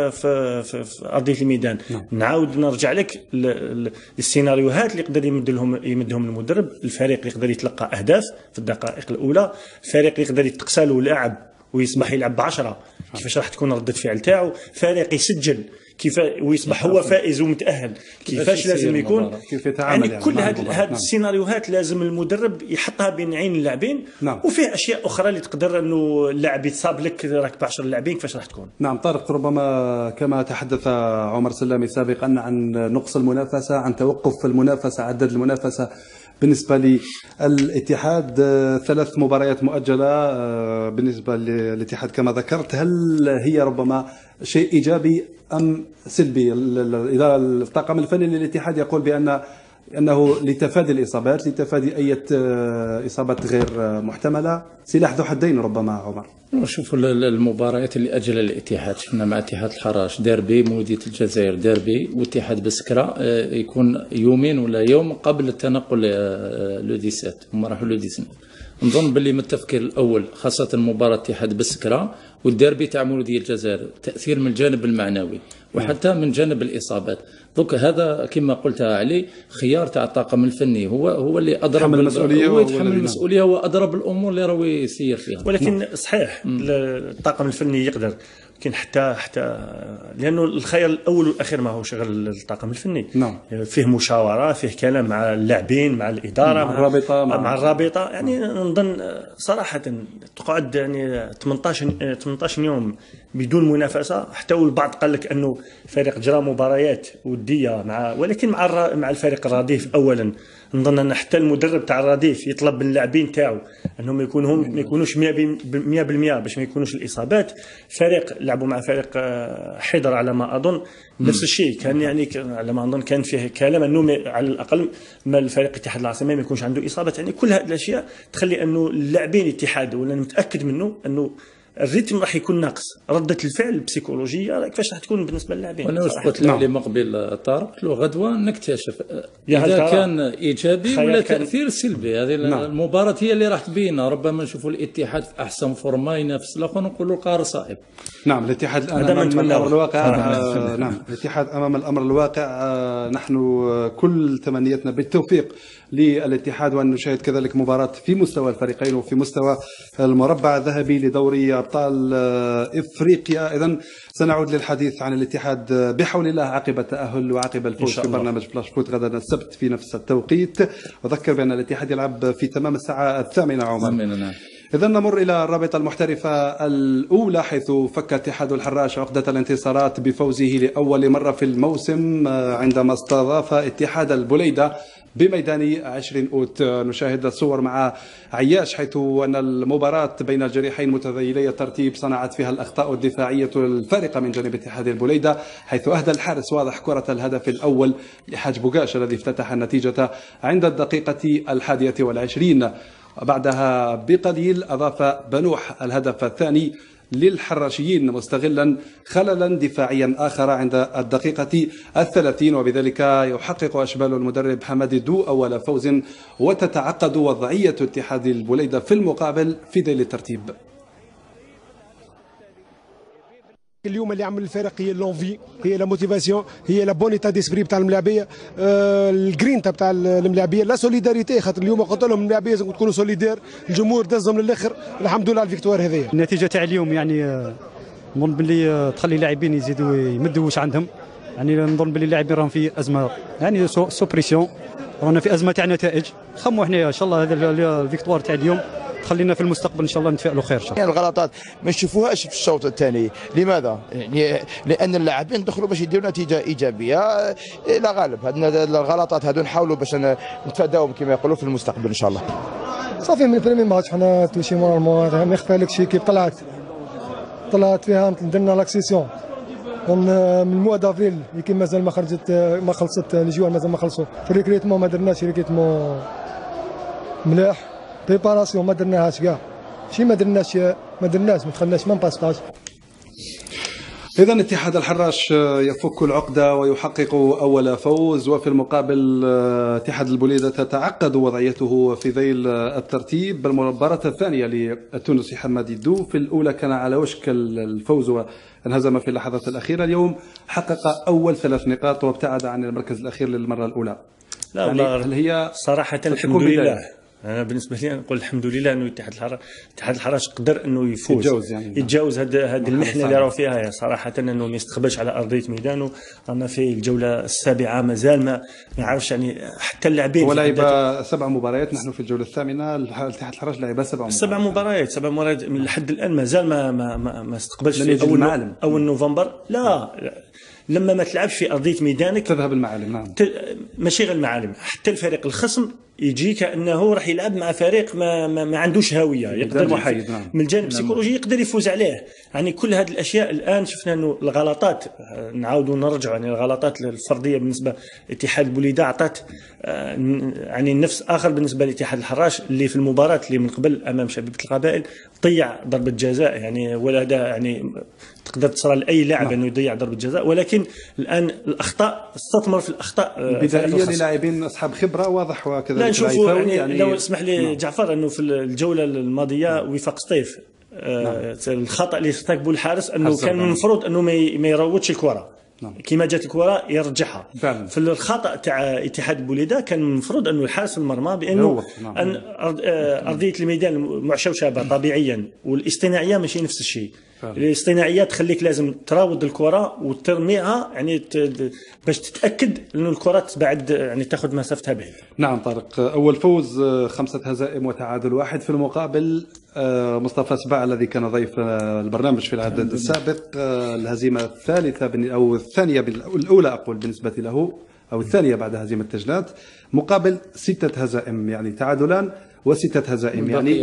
في أرضية الميدان. نعاود نرجع لك للسيناريوهات اللي يقدر يمدهم المدرب. الفريق يقدر يتلقى أهداف في الدقائق الأولى، الفريق يقدر يتقسى له لاعب ويصبح يلعب ب10، كيفاش راح تكون ردة فعل تاعو، فريق يسجل كيف ويصبح هو فائز ومتأهل، كيفاش لازم يكون، كيف يتعامل. يعني كل هذه السيناريوهات لازم المدرب يحطها بين عين اللاعبين. وفيه أشياء أخرى اللي تقدر أنه اللاعب يتصاب لك راك ب10 لاعبين كيفاش راح تكون. نعم طارق، ربما كما تحدث عمر سلامي سابقا عن نقص المنافسة، عن توقف المنافسة، عدد المنافسة، بالنسبة للاتحاد 3 مباريات مؤجلة بالنسبة للاتحاد كما ذكرت، هل هي ربما شيء إيجابي أم سلبي؟ إذا الطاقم الفني للاتحاد يقول أنه لتفادي الإصابات، لتفادي أي إصابات غير محتملة، سلاح ذو حدين ربما عمر. شوفوا المباريات اللي أجل الاتحاد، شفنا مع اتحاد الحراش ديربي، مولودية الجزائر ديربي، واتحاد بسكرة يكون يومين ولا يوم قبل التنقل لو 17، هما راحوا لو 19. نظن باللي من التفكير الأول خاصة مباراة اتحاد بسكرة والديربي تاع مولودية الجزائر، تأثير من الجانب المعنوي وحتى من جانب الإصابات. دوك هذا كما قلت علي خيار تاع الطاقم الفني، هو اللي اضرب المسؤوليه، هو يتحمل المسؤوليه واضرب الامور اللي راهو يسير فيها. ولكن صحيح الطاقم الفني يقدر، لكن حتى لانه الخيار الاول والاخير ما هو شغل الطاقم الفني. نعم. فيه مشاوره، فيه كلام مع اللاعبين، مع الاداره، مع الرابطه. يعني نظن صراحه تقعد يعني 18 يوم بدون منافسه، حتى البعض قال لك انه فريق جرى مباريات وديه ولكن مع الفريق الرديف. اولا نظن ان حتى المدرب تاع الرديف يطلب من اللاعبين تاعو انهم ما يكونوش 100% باش ما يكونوش الاصابات. فريق لعبوا مع فريق حضر على ما اظن نفس الشيء، كان يعني على ما اظن كان فيه كلام انه على الاقل ما الفريق اتحاد العاصمه ما يكونش عنده اصابات. يعني كل هذه الاشياء تخلي انه اللاعبين الاتحاد، وانا متاكد منه انه الريتم راح يكون ناقص، ردة الفعل البسيكولوجية كيفاش راح تكون بالنسبة للاعبين. وانا واش قلت لي مقبل طارق لو غدوة نكتشف إذا كان إيجابي ولا تأثير سلبي. هذه المباراة هي اللي راح تبين، ربما نشوفوا الاتحاد في أحسن فورما ينافس الآخر نقولوا القار صائب. نعم الاتحاد الآن أمام الأمر الواقع. نعم الاتحاد أمام الأمر الواقع. نحن كل تمنياتنا بالتوفيق للاتحاد، وأن نشاهد كذلك مباراة في مستوى الفريقين وفي مستوى المربع الذهبي لدوري أبطال إفريقيا. إذن سنعود للحديث عن الاتحاد بحول الله عقب التأهل وعقب الفوز في برنامج فلاش فوت غدا السبت في نفس التوقيت. أذكر بأن الاتحاد يلعب في تمام الساعة 8 عمر. إذا نمر إلى الرابطة المحترفة الأولى، حيث فك اتحاد الحراش عقدة الانتصارات بفوزه لأول مرة في الموسم عندما استضاف اتحاد البليدة بميدان 20 أوت. نشاهد الصور مع عياش، حيث أن المباراة بين الجريحين متذيلي الترتيب صنعت فيها الأخطاء الدفاعية الفارقة من جانب اتحاد البليدة، حيث أهدى الحارس واضح كرة الهدف الأول لحاج بوغاش الذي افتتح النتيجة عند الدقيقة 21. بعدها بقليل أضاف بنوح الهدف الثاني للحراشيين مستغلا خللا دفاعيا آخر عند الدقيقة 30، وبذلك يحقق أشبال المدرب حمادي دو أول فوز، وتتعقد وضعية اتحاد البليدة في المقابل في ذيل الترتيب. اليوم اللي عمل الفريق هي لونفي، هي لا موتيفاسيون، هي لا بون ايتا ديسبري تاع الملاعبيه، الجرينتا تاع الملاعبيه، لا سوليداريتي. خاطر اليوم قلت لهم الملاعبيه لازم تكونوا سوليدير، الجمهور دزهم للاخر. الحمد لله على الفيكتوار هذيا. النتيجه تاع اليوم يعني نظن باللي تخلي اللاعبين يزيدوا يمدوا واش عندهم. يعني نظن باللي اللاعبين راهم في ازمه، يعني سوبريسيون، رانا في ازمه تاع نتائج. خموا احنا ان شاء الله هذا الفيكتوار تاع اليوم خلينا في المستقبل ان شاء الله نتفائلوا خير. يعني الغلطات ما نشوفوهاش في الشوط الثاني. لماذا؟ يعني لان اللاعبين دخلوا باش يديروا نتيجه ايجابيه لا غالب. هذه الغلطات هذو نحاولوا باش نتفاداوهم كما يقولوا في المستقبل ان شاء الله. صافي من البريمي ماتش حنا توشي مورالمون ما يخفالكش كيف طلعت فيها درنا لاكسيسيون من الموا دافريل يمكن مازال ما خلصت الجوال، مازال ما خلصوا في ريكريتمون، ما درناش ريكريتمون مليح. بريباراسيون ما درناهاش كاع، شي ما درناش ما دخلناش ما باسطاج. إذن اتحاد الحراش يفك العقدة ويحقق أول فوز، وفي المقابل اتحاد البليدة تتعقد وضعيته في ذيل الترتيب. المباراة الثانية للتونسي حمادي دو، في الأولى كان على وشك الفوز وانهزم في اللحظات الأخيرة. اليوم حقق أول 3 نقاط وابتعد عن المركز الأخير للمرة الأولى. لا يعني هل هي صراحة الحمد لله. أنا بالنسبة لي نقول الحمد لله أنه اتحاد الحراش قدر أنه يفوز، يتجاوز هذه المحنة اللي راهو فيها. صراحة أنه ما يستقبلش على أرضية ميدانه. رانا في الجولة السابعة مازال ما يعرفش يعني حتى اللاعبين. ولعب 7 مباريات، نحن في الجولة الثامنة. اتحاد الحراش لعب 7 مباريات من لحد الآن مازال ما استقبلش في أول نوفمبر. لا لما ما تلعبش في ارضيه ميدانك تذهب المعالم. نعم ماشي غير المعالم، حتى الفريق الخصم يجي كانه راح يلعب مع فريق ما عندوش هاويه، يقدر محايد. نعم. من الجانب السيكولوجي يقدر يفوز عليه. يعني كل هذه الاشياء الان شفنا انه الغلطات، نعاودوا نرجعوا يعني الغلطات الفرديه بالنسبه لاتحاد بوليده اعطت يعني نفس اخر بالنسبه لاتحاد الحراش اللي في المباراه اللي من قبل امام شبيبه القبائل ضيع ضربه جزاء. يعني ولا هذا يعني تقدر تصرى لاي لاعب انه يضيع ضربه جزاء، ولكن الان الاخطاء استثمر في الاخطاء البدائيه للاعبين اصحاب خبره واضح. وكذلك لا نشوفوا يعني لو اسمح لي جعفر انه في الجوله الماضيه وفاق سطيف الخطا اللي ارتكبه الحارس انه كان المفروض انه ما يروضش الكره. كيما جات الكره يرجعها فعلا. في الخطا تاع اتحاد بوليده كان المفروض انه الحارس المرمى بانه ان ارضيه الميدان معشوشه طبيعيا، والاصطناعيه ماشي نفس الشيء. الاصطناعيه تخليك لازم تراود الكره وترميها يعني باش تتاكد انه الكره تبعد يعني تاخذ مسافتها بعيد. نعم طارق، اول فوز 5 هزائم وتعادل 1. في المقابل مصطفى سباع الذي كان ضيف البرنامج في العدد السابق، الهزيمه الثالثه او الثانيه الاولى اقول بالنسبه له، او الثانيه بعد هزيمه تجنات، مقابل 6 هزائم، يعني تعادلان و6 هزائم. يعني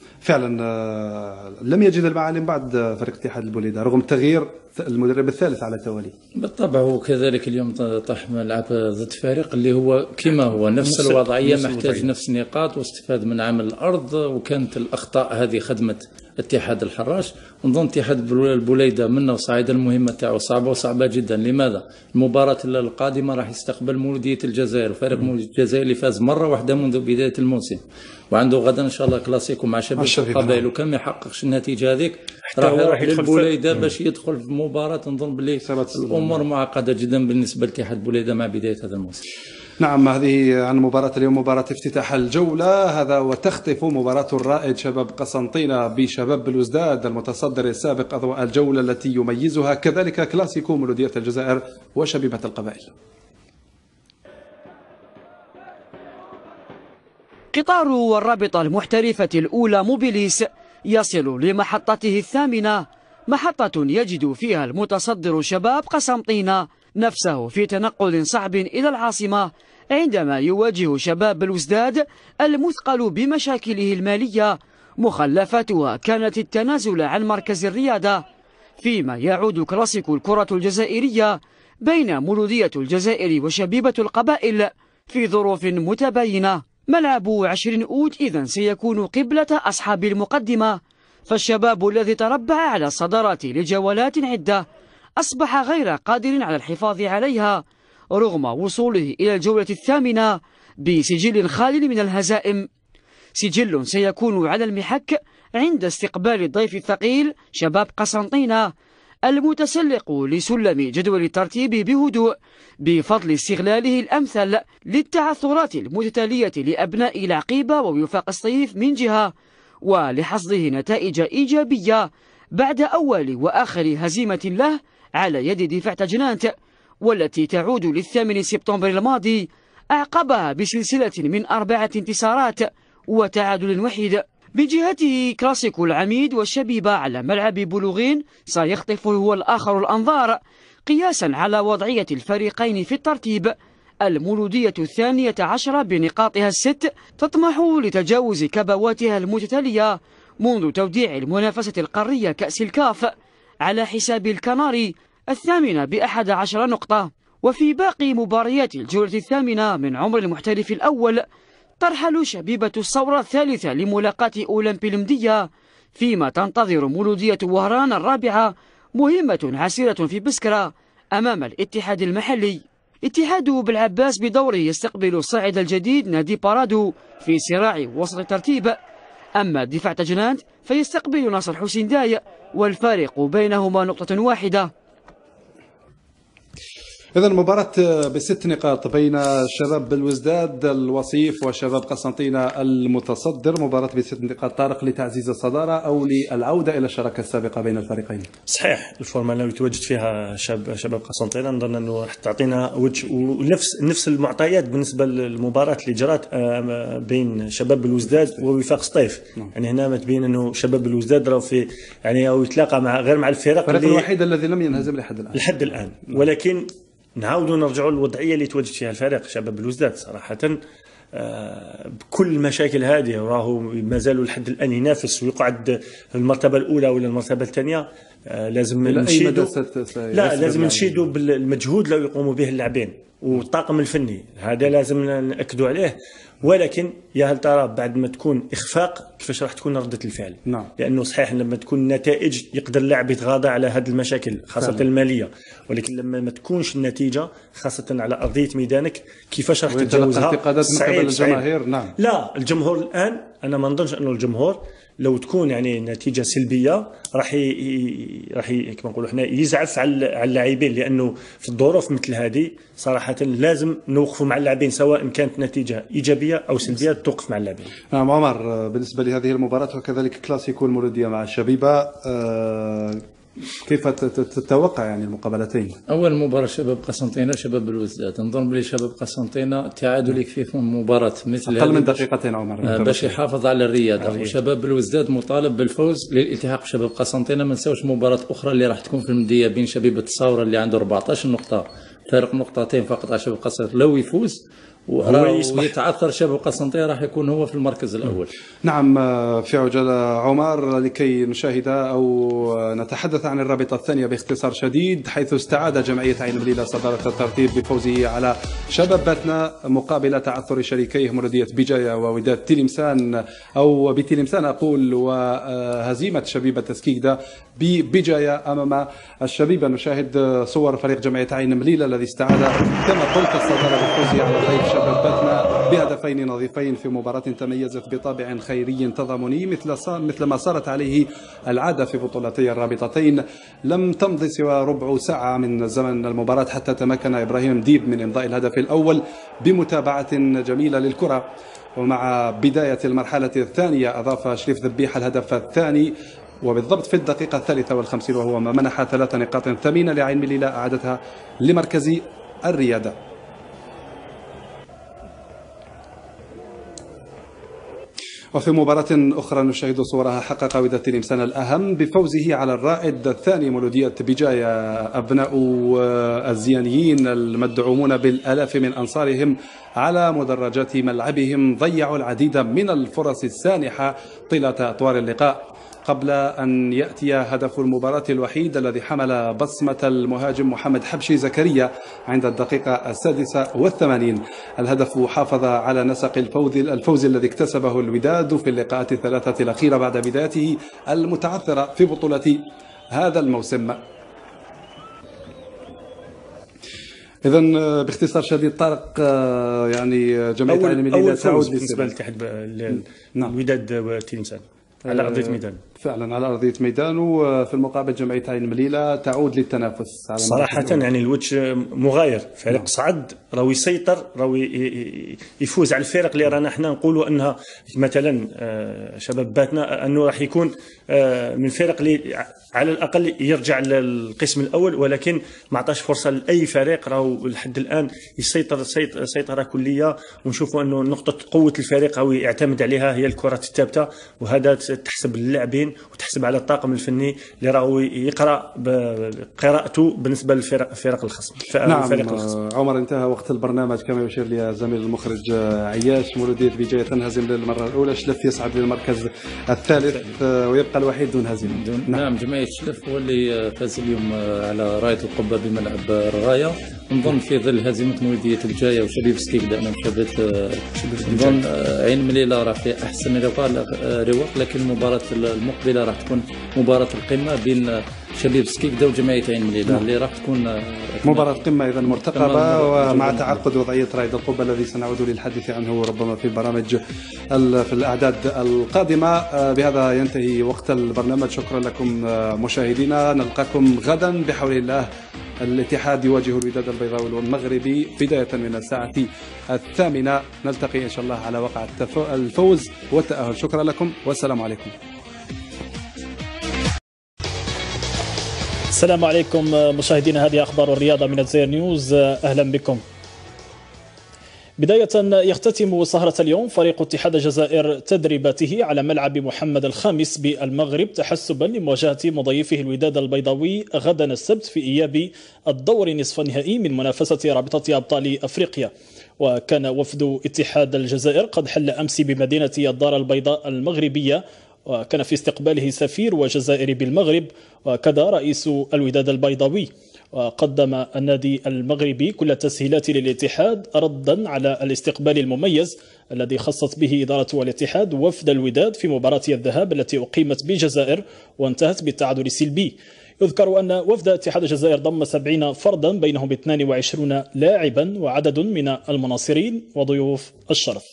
فعلا لم يجد المعالم بعد فريق اتحاد البوليده رغم تغيير المدرب الثالث على التوالي. بالطبع، وكذلك اليوم طاح ملعب ضد فريق اللي هو كما هو نفس الوضعيه، محتاج نفس النقاط واستفاد من عمل الارض، وكانت الاخطاء هذه خدمت اتحاد الحراش. ونظن اتحاد البوليده منه وصعيد المهمه تاعو صعبه وصعبه جدا. لماذا؟ المباراه القادمه راح يستقبل مولوديه الجزائر، وفريق مولوديه الجزائر اللي فاز مره واحده منذ بدايه الموسم، وعنده غدا ان شاء الله كلاسيكو مع شباب القبائل، وكان ما يحققش النتيجه هذيك راح يدخل البوليده باش يدخل في مباراه. نظن باللي الامور معقده جدا بالنسبه لاتحاد بوليده مع بدايه هذا الموسم. نعم، هذه عن مباراة اليوم، مباراة افتتاح الجولة. هذا وتختف مباراة الرائد شباب قسنطينة بشباب بلوزداد المتصدر السابق أضواء الجولة التي يميزها كذلك كلاسيكو مولودية الجزائر وشبيبة القبائل. قطار والرابطة المحترفة الأولى موبيليس يصل لمحطته الثامنة، محطة يجد فيها المتصدر شباب قسنطينة نفسه في تنقل صعب إلى العاصمة عندما يواجه شباب بلوزداد المثقل بمشاكله المالية، مخلفاتها كانت التنازل عن مركز الرياضة. فيما يعود كلاسيكو الكرة الجزائرية بين مولودية الجزائر وشبيبة القبائل في ظروف متباينة. ملعب 20 أوت إذن سيكون قبلة أصحاب المقدمة، فالشباب الذي تربع على الصدارات لجولات عدة أصبح غير قادر على الحفاظ عليها رغم وصوله إلى الجولة الثامنة بسجل خالي من الهزائم. سجل سيكون على المحك عند استقبال الضيف الثقيل شباب قسنطينة المتسلق لسلم جدول الترتيب بهدوء بفضل استغلاله الأمثل للتعثرات المتتالية لأبناء العقيبة ووفاق الصيف من جهة، ولحصده نتائج إيجابية بعد أول وآخر هزيمة له على يد دفاع تجنات، والتي تعود ل8 سبتمبر الماضي أعقبها بسلسلة من 4 انتصارات وتعادل وحيد. بجهته كلاسيكو العميد والشبيبة على ملعب بلوغين سيخطف هو الآخر الأنظار قياسا على وضعية الفريقين في الترتيب. المولودية 12 بنقاطها 6 تطمح لتجاوز كبواتها المتتالية منذ توديع المنافسة القارية كأس الكاف على حساب الكناري 8 ب11 نقطة. وفي باقي مباريات الجولة 8 من عمر المحترف الأول ترحل شبيبة الثورة 3 لملاقاة أولمبي المدية، فيما تنتظر مولودية وهران 4 مهمة عسيرة في بسكرة أمام الاتحاد المحلي. اتحاد بالعباس بدوره يستقبل الصاعد الجديد نادي بارادو في صراع وسط الترتيب، أما دفاع تجنات فيستقبل ناصر حسين داي والفارق بينهما نقطة واحدة. إذا المباراة ب6 نقاط بين شباب بالوزداد الوصيف وشباب قسنطينة المتصدر. مباراة ب6 نقاط طارق لتعزيز الصدارة أو للعودة إلى الشراكة السابقة بين الفريقين. صحيح الفورمة اللي يتواجد فيها شباب قسنطينة نظن أنه راح تعطينا وجه ونفس المعطيات بالنسبة للمباراة اللي جرت بين شباب بالوزداد ووفاق سطيف. يعني هنا ما تبين أنه شباب بالوزداد راهو في يعني أو يتلاقى مع الفرق الوحيد الذي لم ينهزم لحد الآن. ولكن نعاودوا نرجعوا للوضعيه اللي تواجد فيها الفريق شباب بالوزداد صراحه بكل المشاكل هذه راهو ما زالوا لحد الان ينافس ويقعد المرتبه الاولى ولا المرتبه الثانيه. لازم نشيدوا لازم نشيدوا بالمجهود اللي يقوموا به اللاعبين والطاقم الفني، هذا لازم ناكدوا عليه. ولكن يا هل ترى بعد ما تكون اخفاق كيفاش راح تكون رده الفعل؟ نعم. لانه صحيح لما تكون النتائج يقدر اللاعب يتغاضى على هذه المشاكل خاصه فعلا الماليه، ولكن لما ما تكونش النتيجه خاصه على ارضيه ميدانك كيفاش راح تتجاوزها؟ انتقادات من قبل الجماهير. نعم. لا الجمهور الان انا ما نظنش انه الجمهور لو تكون يعني نتيجه سلبيه راح كما نقولوا احنا يزعف على اللاعبين، لانه في الظروف مثل هذه صراحه لازم نوقفوا مع اللاعبين سواء كانت نتيجه ايجابيه او سلبيه توقف مع اللاعبين. نعم عمر، بالنسبه لهذه المباراه وكذلك كلاسيكو المولوديه مع الشبيبه كيف تتوقع يعني المقابلتين؟ اول مباراه شباب قسنطينه شباب بالوزداد، نظن بلي شباب قسنطينه تعادل يكفيهم مباراه مثل اقل من دقيقتين عمر باش يحافظ على الرياضه. وشباب بالوزداد مطالب بالفوز للالتحاق بشباب قسنطينه. ما نساوش مباراه اخرى اللي راح تكون في المديه بين شبيبه الثوره اللي عنده 14 نقطه فارق نقطتين فقط على شباب قسنطينه، لو يفوز ويتعثر شباب قسنطينة راح يكون هو في المركز الأول. نعم في عجالة عمر لكي نشاهد أو نتحدث عن الرابطة الثانية باختصار شديد، حيث استعاد جمعية عين مليلة صدارة الترتيب بفوزه على شباب باتنا مقابل تعثر شريكيه مولودية بجاية ووداد تلمسان أو بتلمسان أقول، وهزيمة شبيبة تسكيكدا ببجاية أمام الشبيبة. نشاهد صور فريق جمعية عين مليلة الذي استعاد كما قلت الصدارة بفوزه على ضيف شباب باتنا بهدفين نظيفين في مباراة تميزت بطابع خيري تضامني مثل ما صارت عليه العادة في بطولتي الرابطتين. لم تمضي سوى ربع ساعة من زمن المباراة حتى تمكن إبراهيم ديب من إمضاء الهدف الأول بمتابعة جميلة للكرة، ومع بداية المرحلة الثانية أضاف شريف ذبيح الهدف الثاني وبالضبط في الدقيقة 53، وهو ما منح 3 نقاط ثمينة لعين مليلة أعادتها لمركز الريادة. وفي مباراة أخرى نشاهد صورها، حقق وداد تلمسان الأهم بفوزه على الرائد الثاني مولودية بجاية. أبناء الزيانيين المدعومون بالآلاف من أنصارهم على مدرجات ملعبهم ضيعوا العديد من الفرص السانحة طيلة أطوار اللقاء قبل أن يأتي هدف المباراة الوحيد الذي حمل بصمة المهاجم محمد حبشي زكريا عند الدقيقة 86. الهدف حافظ على نسق الفوز الذي اكتسبه الوداد في اللقاءات الثلاثة الأخيرة بعد بدايته المتعثرة في بطولة هذا الموسم. إذا باختصار شديد طارق، يعني جمعية عين مليلة تعود بالنسبة للاتحاد الوداد وتلمسان على أرضية ميدان، فعلا على أرضية ميدان، وفي المقابل جمعية عين مليلة تعود للتنافس على صراحة. يعني الوجه مغاير، فريق صعد راهو يسيطر، راهو يفوز على الفرق اللي رانا احنا نقولوا انها مثلا شباب باتنا انه راح يكون من الفرق اللي على الاقل يرجع للقسم الاول، ولكن ما عطاش فرصه لاي فريق راهو لحد الان يسيطر سيطره كليه. ونشوفوا انه نقطه قوه الفريق راهو يعتمد عليها هي الكره الثابته، وهذا تحسب للاعبين وتحسب على الطاقم الفني اللي راهو يقرا بقراءته بالنسبه للفرق الخصم. نعم عمر، انتهى وقت البرنامج كما يشير لي زميل المخرج عياش. مولودية بجاية تنهزم للمره الاولى، شلف يصعد للمركز الثالث ويبقى الوحيد دون هزيمه. نعم جمعية شلف هو اللي فاز اليوم على راية القبة بملعب الرغاية، نظن في ظل هزيمة مولودية بجاية وشبيب سكيكدا امام شباب نظن عين مليلة راح في احسن رواق، لكن المباراة المقبلة راح تكون مباراة القمة بين شبيب سكيكدا وجمعية عين مليلة اللي راح تكون مباراة قمة إذا مرتقبة، ومع تعقد وضعية رايد القبة الذي سنعود للحديث عنه ربما في البرامج في الأعداد القادمة. بهذا ينتهي وقت البرنامج، شكرا لكم مشاهدينا، نلقاكم غدا بحول الله الاتحاد يواجه الوداد البيضاوي المغربي بداية من الساعة 8. نلتقي إن شاء الله على وقع الفوز والتأهل. شكرا لكم والسلام عليكم. السلام عليكم مشاهدينا، هذه أخبار الرياضة من الجزائر نيوز، أهلا بكم. بداية يختتم سهرة اليوم فريق اتحاد الجزائر تدريباته على ملعب محمد الخامس بالمغرب تحسبا لمواجهة مضيفه الوداد البيضاوي غدا السبت في إياب الدور نصف النهائي من منافسة رابطة أبطال أفريقيا. وكان وفد اتحاد الجزائر قد حل أمس بمدينة الدار البيضاء المغربية، وكان في استقباله سفير وجزائري بالمغرب وكذا رئيس الوداد البيضاوي. وقدم النادي المغربي كل التسهيلات للاتحاد ردا على الاستقبال المميز الذي خصت به إدارة الاتحاد وفد الوداد في مباراة الذهاب التي أقيمت بالجزائر وانتهت بالتعادل السلبي. يذكر أن وفد اتحاد الجزائر ضم 70 فردا بينهم 22 لاعبا وعدد من المناصرين وضيوف الشرف.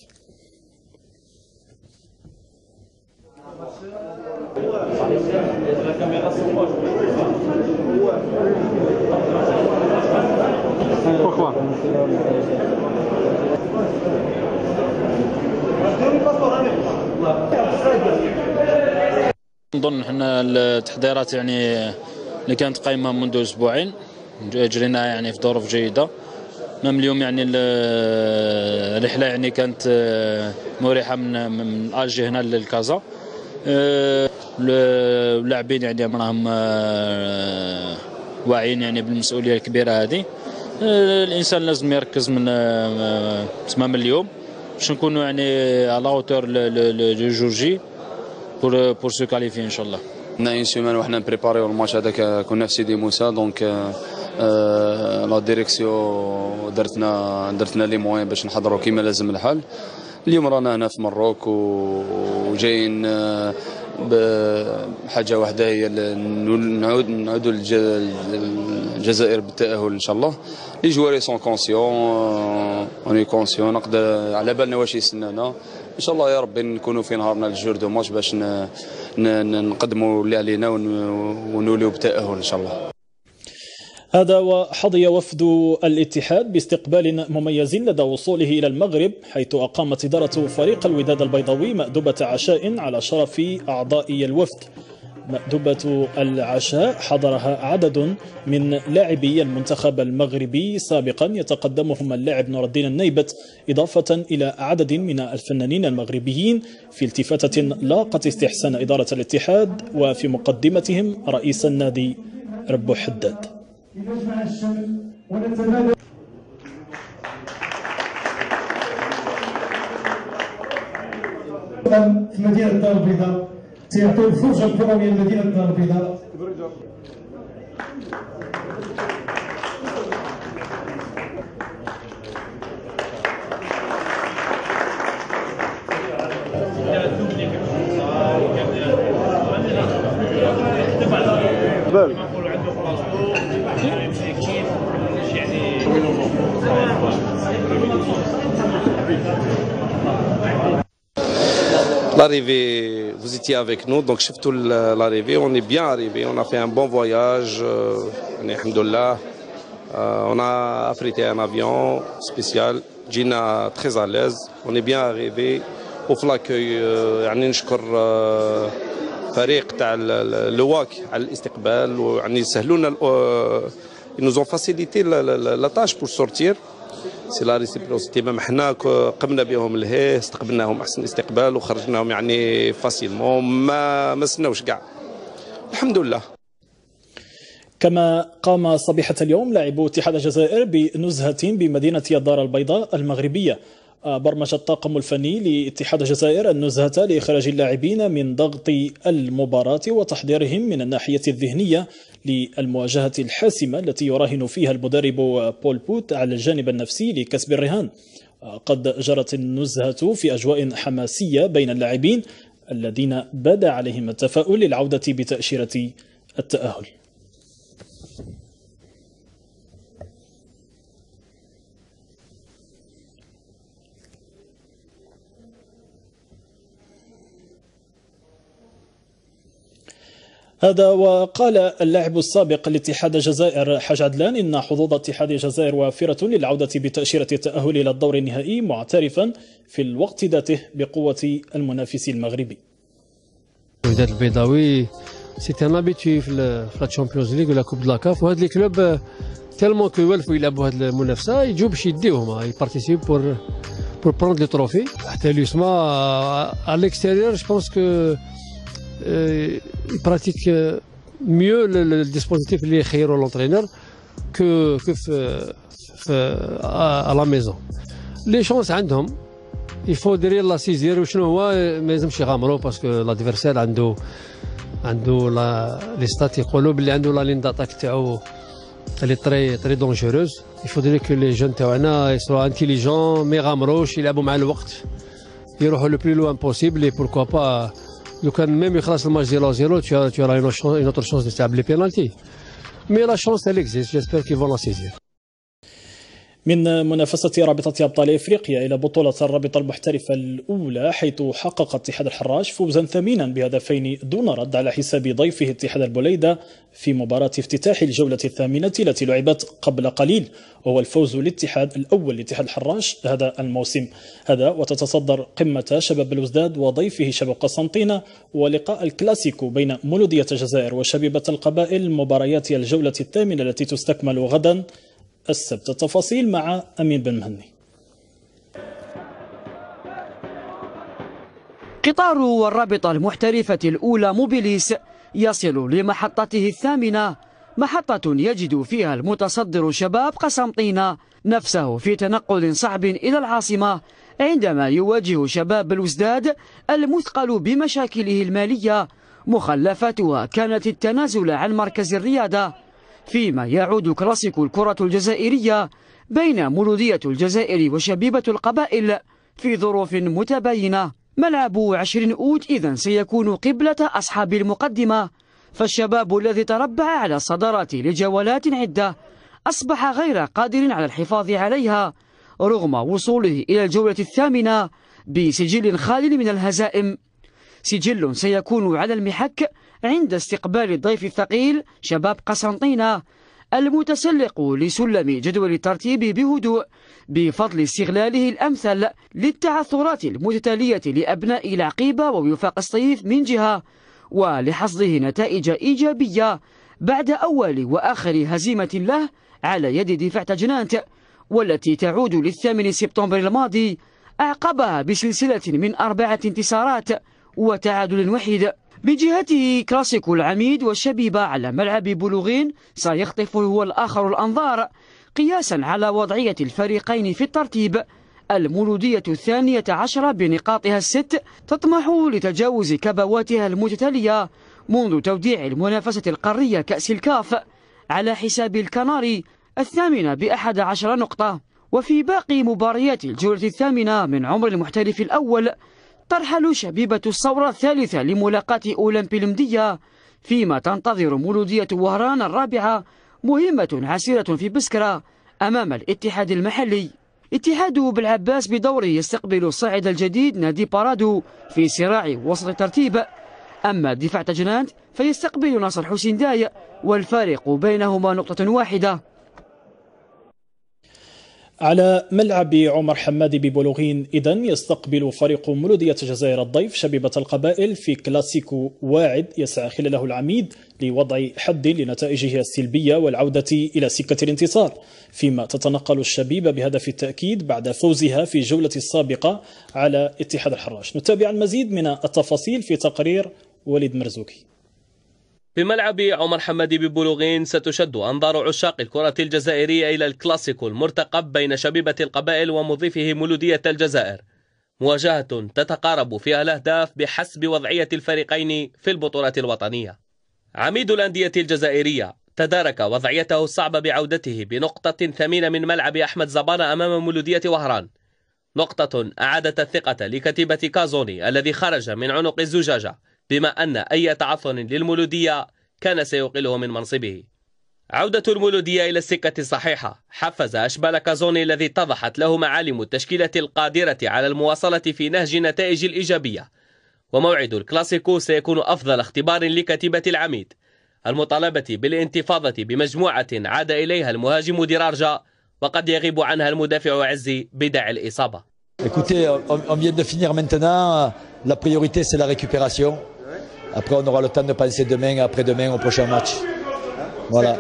نظن حنا التحضيرات يعني اللي كانت قايمه منذ اسبوعين جرينا يعني في ظروف جيده. من اليوم يعني الرحله يعني كانت مريحه من الجي هنا للكازا. اللاعبين يعني راهم واعيين يعني بالمسؤوليه الكبيره هذه. الانسان لازم يركز من تمام اليوم باش نكونوا يعني على اوتور لو جورجي pour se qualifier ان شاء الله. عندنا اون سيمين وحنا نبريباريو الماتش هذاك، كنا في سيدي موسى دونك لا ديريكسيون درتنا لي موين باش نحضروا كيما لازم الحال. اليوم رانا هنا في مروك وجايين بحاجه واحده هي نعودوا الجزائر بالتاهل ان شاء الله. لي جواري سون كونسيون اوني كونسيون، نقدر على بالنا واش يستنانا ان شاء الله. يا ربي نكونوا في نهارنا الجور دو ماتش باش نقدموا اللي علينا ونوليو بتاهل ان شاء الله. هذا وحظي وفد الاتحاد باستقبال مميز لدى وصوله إلى المغرب، حيث أقامت إدارة فريق الوداد البيضاوي مأدبة عشاء على شرف أعضاء الوفد. مأدبة العشاء حضرها عدد من لاعبي المنتخب المغربي سابقا يتقدمهم اللاعب نور الدين النيبت، إضافة إلى عدد من الفنانين المغربيين، في التفاتة لاقت استحسان إدارة الاتحاد وفي مقدمتهم رئيس النادي ربو حداد. في مدينة الدار البيضاء سيعطوا الفرصة الكروية لمدينة الدار البيضاء. L'arrivée, vous étiez avec nous, donc شفتوا l'arrivée, on est bien arrivé, on a fait un bon voyage, alhamdoulilah, on a affrété un avion spécial, جينا très à l'aise, on est bien arrivé. وفي l'accueil يعني نشكر فريق تاع الواك على الاستقبال، ويعني سهلوا لنا، ils nous ont facilité la tâche pour sortir. سي لا ريسيبروسيتي، ما حنا قمنا بهم لهيه، استقبلناهم احسن استقبال وخرجناهم يعني فاسيلمون، ما سناوش كاع الحمد لله. كما قام صبيحة اليوم لاعبو اتحاد الجزائر بنزهة بمدينة الدار البيضاء المغربية. برمج الطاقم الفني لاتحاد الجزائر النزهة لإخراج اللاعبين من ضغط المباراة وتحضيرهم من الناحية الذهنية للمواجهة الحاسمة التي يراهن فيها المدرب بول بوت على الجانب النفسي لكسب الرهان. قد جرت النزهة في أجواء حماسية بين اللاعبين الذين بدا عليهم التفاؤل للعودة بتأشيرة التأهل. هذا وقال اللاعب السابق لاتحاد الجزائر حاج عدلان إن حظوظ اتحاد الجزائر وافرة للعودة بتأشيرة التأهل إلى الدور النهائي، معترفا في الوقت ذاته بقوة المنافس المغربي. الوداد البيضاوي سيتي ان ابيتي في لا تشامبيونز ليغ ولا كوب دو لا كاف، وهاد لي كلوب تالمون كو يولفوا يلعبوا هاد المنافسه يجوا باش يديوهم يبارتيسيب بور بروندر لي تروفي. حتى لوسما على الاكستيريور جو بونس كو يبراتيك ميو الديسبوزيتيف اللي خيروا لونترينور كو à la maison. لي شونس عندهم يفو ديرير لا سيزير، وشنو هو ما يلزمش يغامروا باسكو لادفيرسير عنده لي ستات يقولوا بلي عنده لا لين داتاك تاعو اللي تري دونجوروز. يفودري كو لي جون تاعنا يسوا انتيليجون، ما يغامروش، يلعبوا مع الوقت، يروحوا لو بلو لوان بوسيبل. اي بوركوا با لو كان ميم يخلص الماتش 0-0 tu auras une autre chance de تلعب لي بينالتي. مي لا شونس elle existe, j'espère qu'ils vont la saisir. من منافسة رابطة أبطال إفريقيا إلى بطولة الرابطة المحترفة الأولى، حيث حقق اتحاد الحراش فوزا ثمينا بهدفين دون رد على حساب ضيفه اتحاد البوليدة في مباراة افتتاح الجولة الثامنة التي لعبت قبل قليل، وهو الفوز الاتحاد الأول لاتحاد الحراش هذا الموسم هذا. وتتصدر قمة شباب الوزداد وضيفه شباب قسنطينة، ولقاء الكلاسيكو بين مولودية الجزائر وشبيبة القبائل مباريات الجولة الثامنة التي تستكمل غدا السبت. التفاصيل مع أمين بن مهني. قطار الرابطة المحترفة الأولى موبيليس يصل لمحطته الثامنة، محطة يجد فيها المتصدر شباب قسنطينة نفسه في تنقل صعب إلى العاصمة عندما يواجه شباب الوزداد المثقل بمشاكله المالية، مخلفاتها كانت التنازل عن مركز الرياضة، فيما يعود كلاسيكو الكرة الجزائرية بين مولودية الجزائر وشبيبة القبائل في ظروف متباينة. ملعب 20 أوت إذن سيكون قبلة أصحاب المقدمة، فالشباب الذي تربع على الصدارات لجولات عدة أصبح غير قادر على الحفاظ عليها رغم وصوله إلى الجولة الثامنة بسجل خالي من الهزائم، سجل سيكون على المحك عند استقبال الضيف الثقيل شباب قسنطينة المتسلق لسلم جدول الترتيب بهدوء بفضل استغلاله الأمثل للتعثرات المتتالية لأبناء العقيبة ووفاق الصيف من جهة، ولحصده نتائج إيجابية بعد أول وآخر هزيمة له على يد دفاع تجنانت، والتي تعود لل8 سبتمبر الماضي أعقبها بسلسلة من 4 انتصارات وتعادل وحيد. بجهته كلاسيكو العميد والشبيبة على ملعب بلوغين سيخطف هو الآخر الأنظار قياسا على وضعية الفريقين في الترتيب. المولودية 12 بنقاطها 6 تطمح لتجاوز كبواتها المتتالية منذ توديع المنافسة القارية كأس الكاف على حساب الكناري 8 ب11 نقطة. وفي باقي مباريات الجولة الثامنة من عمر المحترف الأول ترحل شبيبة الثورة الثالثة لملاقاة أولمبي المدية، فيما تنتظر مولودية وهران الرابعة مهمة عسيرة في بسكرة أمام الاتحاد المحلي. اتحاد بالعباس بدوره يستقبل الصاعد الجديد نادي بارادو في صراع وسط الترتيب، أما دفاع تجنانت فيستقبل ناصر حسين داي والفارق بينهما نقطة واحدة. على ملعب عمر حمادي ببلوغين إذن يستقبل فريق مولودية الجزائر الضيف شبيبة القبائل في كلاسيكو واعد يسعى خلاله العميد لوضع حد لنتائجه السلبية والعودة إلى سكة الانتصار، فيما تتنقل الشبيبة بهدف التأكيد بعد فوزها في الجولة السابقة على اتحاد الحراش. نتابع المزيد من التفاصيل في تقرير وليد مرزوكي. في ملعب عمر حمادي ببلوغين ستشد أنظار عشاق الكرة الجزائرية إلى الكلاسيكو المرتقب بين شبيبة القبائل ومضيفه مولودية الجزائر، مواجهة تتقارب فيها الأهداف بحسب وضعية الفريقين في البطولة الوطنية. عميد الأندية الجزائرية تدارك وضعيته الصعبة بعودته بنقطة ثمينة من ملعب أحمد زبانة أمام مولودية وهران، نقطة أعادت الثقة لكتيبة كازوني الذي خرج من عنق الزجاجة، بما أن أي تعثر للمولودية كان سيقله من منصبه. عودة المولودية إلى السكة الصحيحة حفز أشبال كازوني الذي اتضحت له معالم التشكيلة القادرة على المواصلة في نهج النتائج الإيجابية، وموعد الكلاسيكو سيكون أفضل اختبار لكتيبة العميد المطالبة بالانتفاضة بمجموعة عاد إليها المهاجم ديرارجا وقد يغيب عنها المدافع عزي بداعي الإصابة. Écoutez, on vient de finir maintenant. La priorité, c'est la récupération. Après, on aura le temps de penser demain, après-demain, au prochain match. Voilà.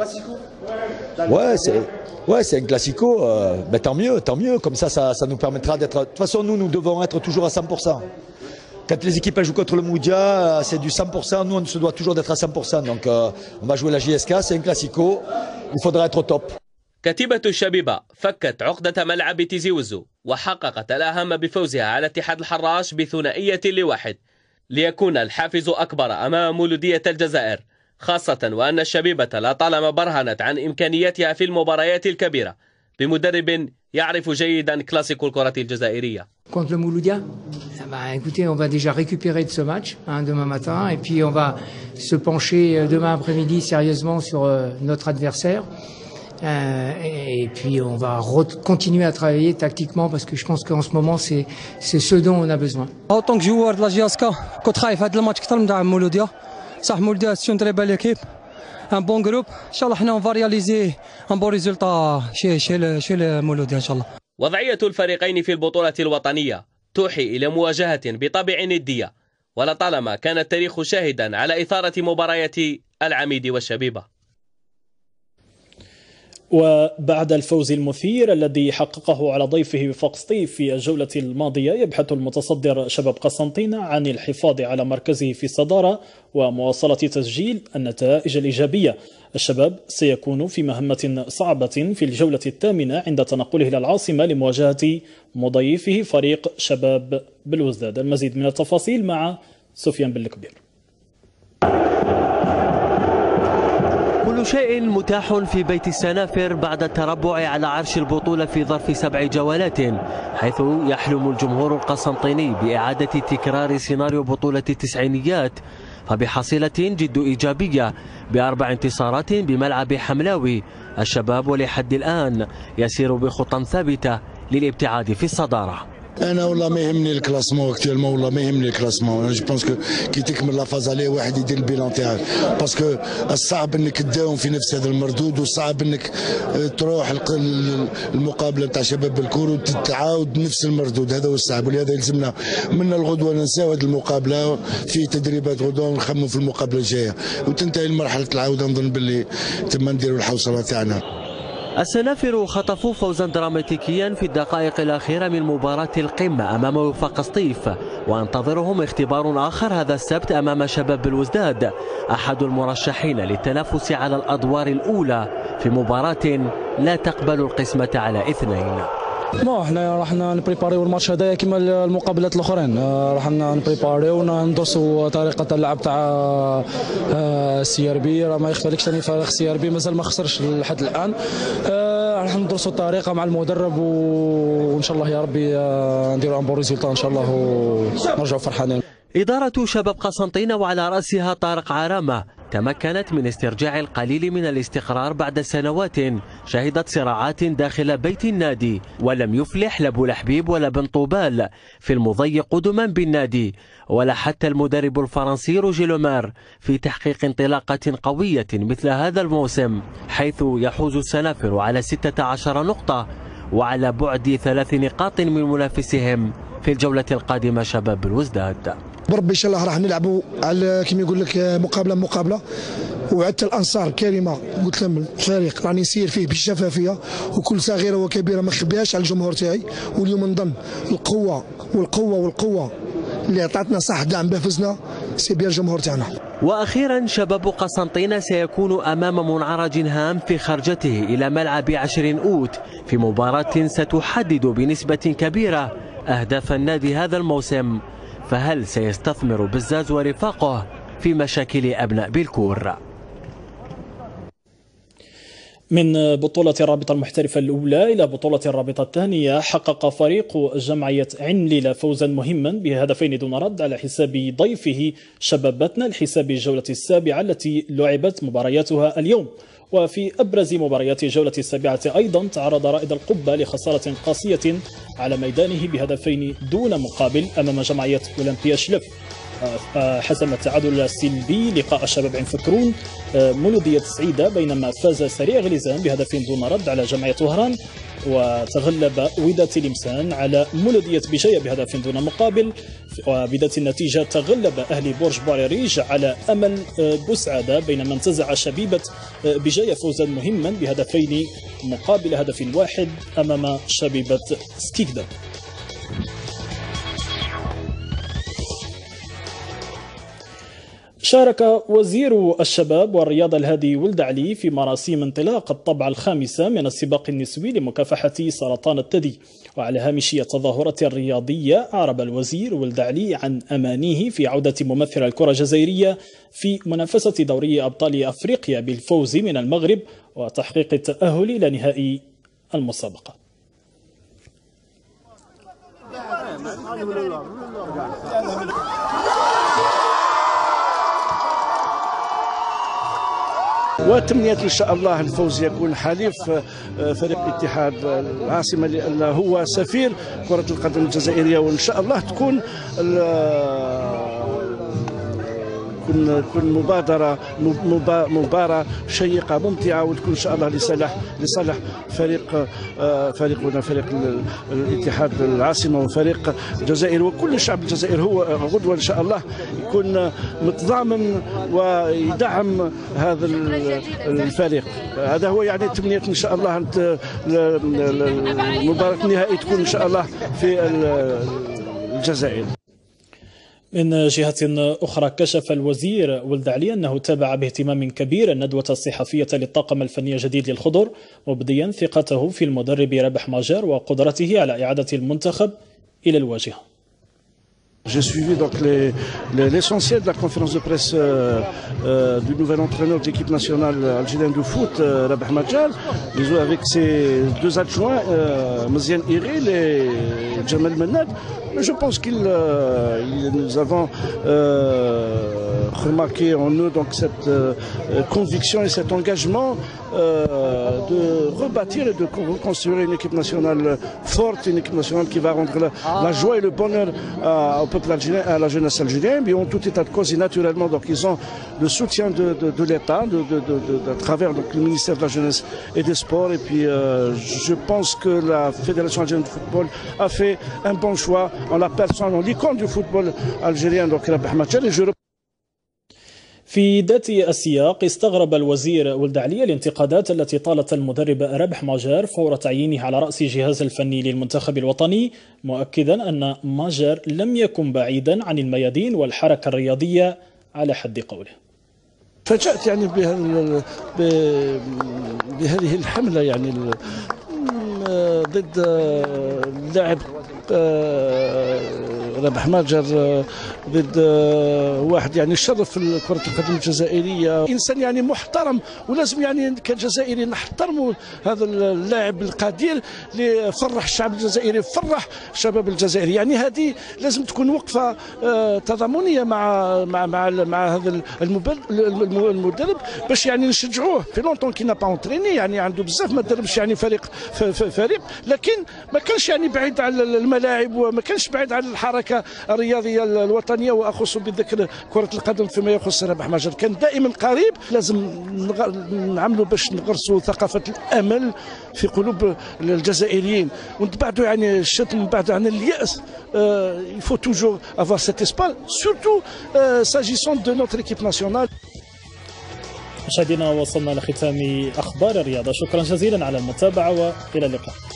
Ouais, c'est un classico. Ben, tant mieux. Comme ça nous permettra d'être. De toute façon, nous devons être toujours à 100%. Quand les équipes jouent contre le Moudia, c'est du 100%. Nous, on se doit toujours d'être à 100%. Donc, on va jouer la JSK, c'est un classico. Il faudra être au top. كتيبة الشبيبة فكت عقدة ملعب تيزي وزو وحققت الأهم بفوزها على اتحاد الحراش بثنائية ل1 ليكون الحافز أكبر أمام مولودية الجزائر، خاصة وأن الشبيبة لطالما برهنت عن إمكانياتها في المباريات الكبيرة بمدرب يعرف جيدا كلاسيكو الكرة الجزائرية. Contre le Mouloudia, écoutez, on va déjà récupérer de ce match demain matin et puis on va se pencher demain après-midi sérieusement sur notre adversaire. Et puis on va continuer à travailler tactiquement parce que je pense qu'en ce moment c'est ce dont on a besoin. En tant que joueur de la JSK, كنت خايف هذا الماتش اكثر من مولوديا. صح مولوديا سي اون تري بال ايكيب. ان بون جروب. ان شاء الله حنا اون فارياليزي ان بون ريزولتا شي مولوديا ان شاء الله. وضعية الفريقين في البطولة الوطنية توحي إلى مواجهة بطبع ندية، ولطالما كان التاريخ شاهدا على إثارة مباريات العميد والشبيبة. وبعد الفوز المثير الذي حققه على ضيفه وفاق سطيف في الجولة الماضية، يبحث المتصدر شباب قسنطينة عن الحفاظ على مركزه في الصدارة ومواصلة تسجيل النتائج الإيجابية. الشباب سيكون في مهمة صعبة في الجولة الثامنة عند تنقله إلى العاصمة لمواجهة مضيفه فريق شباب بلوزداد. المزيد من التفاصيل مع سفيان بالكبير. كل شيء متاح في بيت السنافر بعد التربع على عرش البطولة في ظرف 7 جولات، حيث يحلم الجمهور القسنطيني بإعادة تكرار سيناريو بطولة التسعينيات، فبحصيلة جد إيجابية ب4 انتصارات بملعب حملاوي. الشباب ولحد الآن يسير بخطى ثابتة للابتعاد في الصدارة. انا والله ما يهمني الكلاسمون اكتوالمون، والله ما يهمني الكلاسمون. انا جو بونس كي تكمل لافاز عليه واحد يدير البيلان تاعك، باسكو الصعب انك تداوم في نفس هذا المردود، والصعب انك تروح المقابله تاع شباب الكور وتتعاود نفس المردود. هذا هو الصعب، ولهذا يلزمنا من الغدوه ننساو هذه المقابله، في تدريبات غدوه ونخمموا في المقابله الجايه وتنتهي مرحله العوده. نظن باللي تما نديروا الحوصله تاعنا. السنافر خطفوا فوزا دراماتيكيا في الدقائق الأخيرة من مباراة القمة أمام وفاق سطيف، وانتظرهم اختبار آخر هذا السبت أمام شباب بلوزداد، أحد المرشحين للتنافس على الأدوار الأولى في مباراة لا تقبل القسمة على 2. احنا راح نبريباريو الماتش هذايا كما المقابلات الاخرين، راح نبريباريو وندرسوا طريقه اللعب تاع السي ار بي. راه ما يخفالكش ثاني فريق السي ار بي مازال ما خسرش لحد الان. راح ندرسوا الطريقه مع المدرب وان شاء الله يا ربي نديروا ان بون ريزولتا ان شاء الله ونرجعوا فرحانين. إدارة شباب قسنطينة وعلى رأسها طارق عرامة تمكنت من استرجاع القليل من الاستقرار بعد سنوات شهدت صراعات داخل بيت النادي، ولم يفلح لا بولحبيب ولا بن طوبال في المضي قدما بالنادي، ولا حتى المدرب الفرنسي روجي لومار في تحقيق انطلاقة قوية مثل هذا الموسم، حيث يحوز السنافر على 16 نقطة وعلى بعد 3 نقاط من منافسهم في الجولة القادمة شباب بلوزداد. بربي ان شاء الله راح نلعبوا على كما يقول لك مقابله وعدت الانصار الكريمه، قلت لهم الفريق راني نسير فيه بالشفافيه وكل صغيره وكبيره ما نخبيهاش على الجمهور تاعي. واليوم نظن القوه اللي عطاتنا صح دعم بها فزنا سي بيان الجمهور تاعنا. واخيرا شباب قسنطينة سيكون امام منعرج هام في خرجته الى ملعب 20 اوت في مباراة ستحدد بنسبة كبيرة اهداف النادي هذا الموسم. فهل سيستثمر بزاز ورفاقه في مشاكل أبناء بالكور؟ من بطولة الرابطة المحترفة الأولى إلى بطولة الرابطة الثانية، حقق فريق جمعية عنليلة فوزا مهما ب2 دون رد على حساب ضيفه شباب باتنا لحساب الجولة السابعة التي لعبت مبارياتها اليوم. وفي أبرز مباريات الجولة السابعة أيضا تعرض رائد القبة لخسارة قاسية على ميدانه ب2 دون مقابل أمام جمعية أولمبيا شلف. حسم التعادل السلبي لقاء الشباب عين فكرون مولودية سعيدة، بينما فاز سريع غليزان بهدف دون رد على جمعية وهران، وتغلب وداد تلمسان على مولودية بجاية بهدف دون مقابل. وبذات النتيجة تغلب أهلي برج باريريج على أمل بوسعادة، بينما انتزع شبيبة بجاية فوزا مهما بهدفين مقابل هدف واحد أمام شبيبة سكيكدا. شارك وزير الشباب والرياضة الهادي ولد علي في مراسيم انطلاق الطبعة الخامسة من السباق النسوي لمكافحة سرطان الثدي. وعلى هامش التظاهرة الرياضية أعرب الوزير ولد علي عن أمانيه في عودة ممثل الكرة الجزائرية في منافسة دوري أبطال أفريقيا بالفوز من المغرب وتحقيق التأهل إلى نهائي المسابقة. وتمنيات إن شاء الله الفوز يكون حليف فريق اتحاد العاصمة، لأنه هو سفير كرة القدم الجزائرية، وإن شاء الله تكون مباراة شيقة ممتعة، وتكون إن شاء الله لصالح فريقنا فريق الاتحاد العاصمة وفريق الجزائر وكل شعب الجزائر. هو غدوة إن شاء الله يكون متضامن ويدعم هذا الفريق. هذا هو يعني تمنية إن شاء الله المباراة النهائية تكون إن شاء الله في الجزائر. من جهة أخرى كشف الوزير ولد علي أنه تابع باهتمام كبير الندوة الصحفية للطاقم الفني الجديد للخضر، مبديا ثقته في المدرب رابح ماجر وقدرته على إعادة المنتخب إلى الواجهة. J'ai suivi donc l'essentiel de la conférence de presse du nouvel entraîneur de l'équipe nationale algérienne de foot, Rabah Madjal, avec ses deux adjoints, Maziane Iril et Jamal Menad. Je pense que nous avons remarqué en eux donc cette conviction et cet engagement de rebâtir et de reconstruire une équipe nationale forte, une équipe nationale qui va rendre la joie et le bonheur au peuple algérien, à la jeunesse algérienne. Mais en tout état de cause, et naturellement, donc ils ont le soutien de l'État, à travers donc, le ministère de la jeunesse et des sports. Et puis je pense que la Fédération algérienne de football a fait un bon choix en la personne, en l'icône du football algérien, donc Rabah Madjal. في ذات السياق استغرب الوزير ولد علي الانتقادات التي طالت المدرب رابح ماجر فور تعيينه على رأس الجهاز الفني للمنتخب الوطني، مؤكدا أن ماجر لم يكن بعيدا عن الميادين والحركة الرياضية على حد قوله. فجأت يعني بهذه الحملة يعني ضد اللاعب رابح ماجر، ضد واحد يعني شرف كرة القدم الجزائرية، إنسان يعني محترم، ولازم يعني كجزائري نحترموا هذا اللاعب القدير اللي فرح الشعب الجزائري، فرح الشباب الجزائري. يعني هذه لازم تكون وقفة تضامنيه مع هذا المدرب باش يعني نشجعوه. في لونتون كي با اونتريني، يعني عنده بزاف ما دربش يعني فريق، لكن ما كانش يعني بعيد على الملاعب وما كانش بعيد على الحركة الرياضية الوطنية، وأخص بالذكر كرة القدم فيما يخص رابح ماجر، كان دائما قريب. لازم نعملوا باش نغرسوا ثقافة الأمل في قلوب الجزائريين ونبعدوا يعني الشتم، نبعدوا عن اليأس. Il faut toujours avoir cet espoir, surtout s'agissant de notre équipe nationale. مشاهدينا، وصلنا لختام أخبار الرياضة، شكرا جزيلا على المتابعة وإلى اللقاء.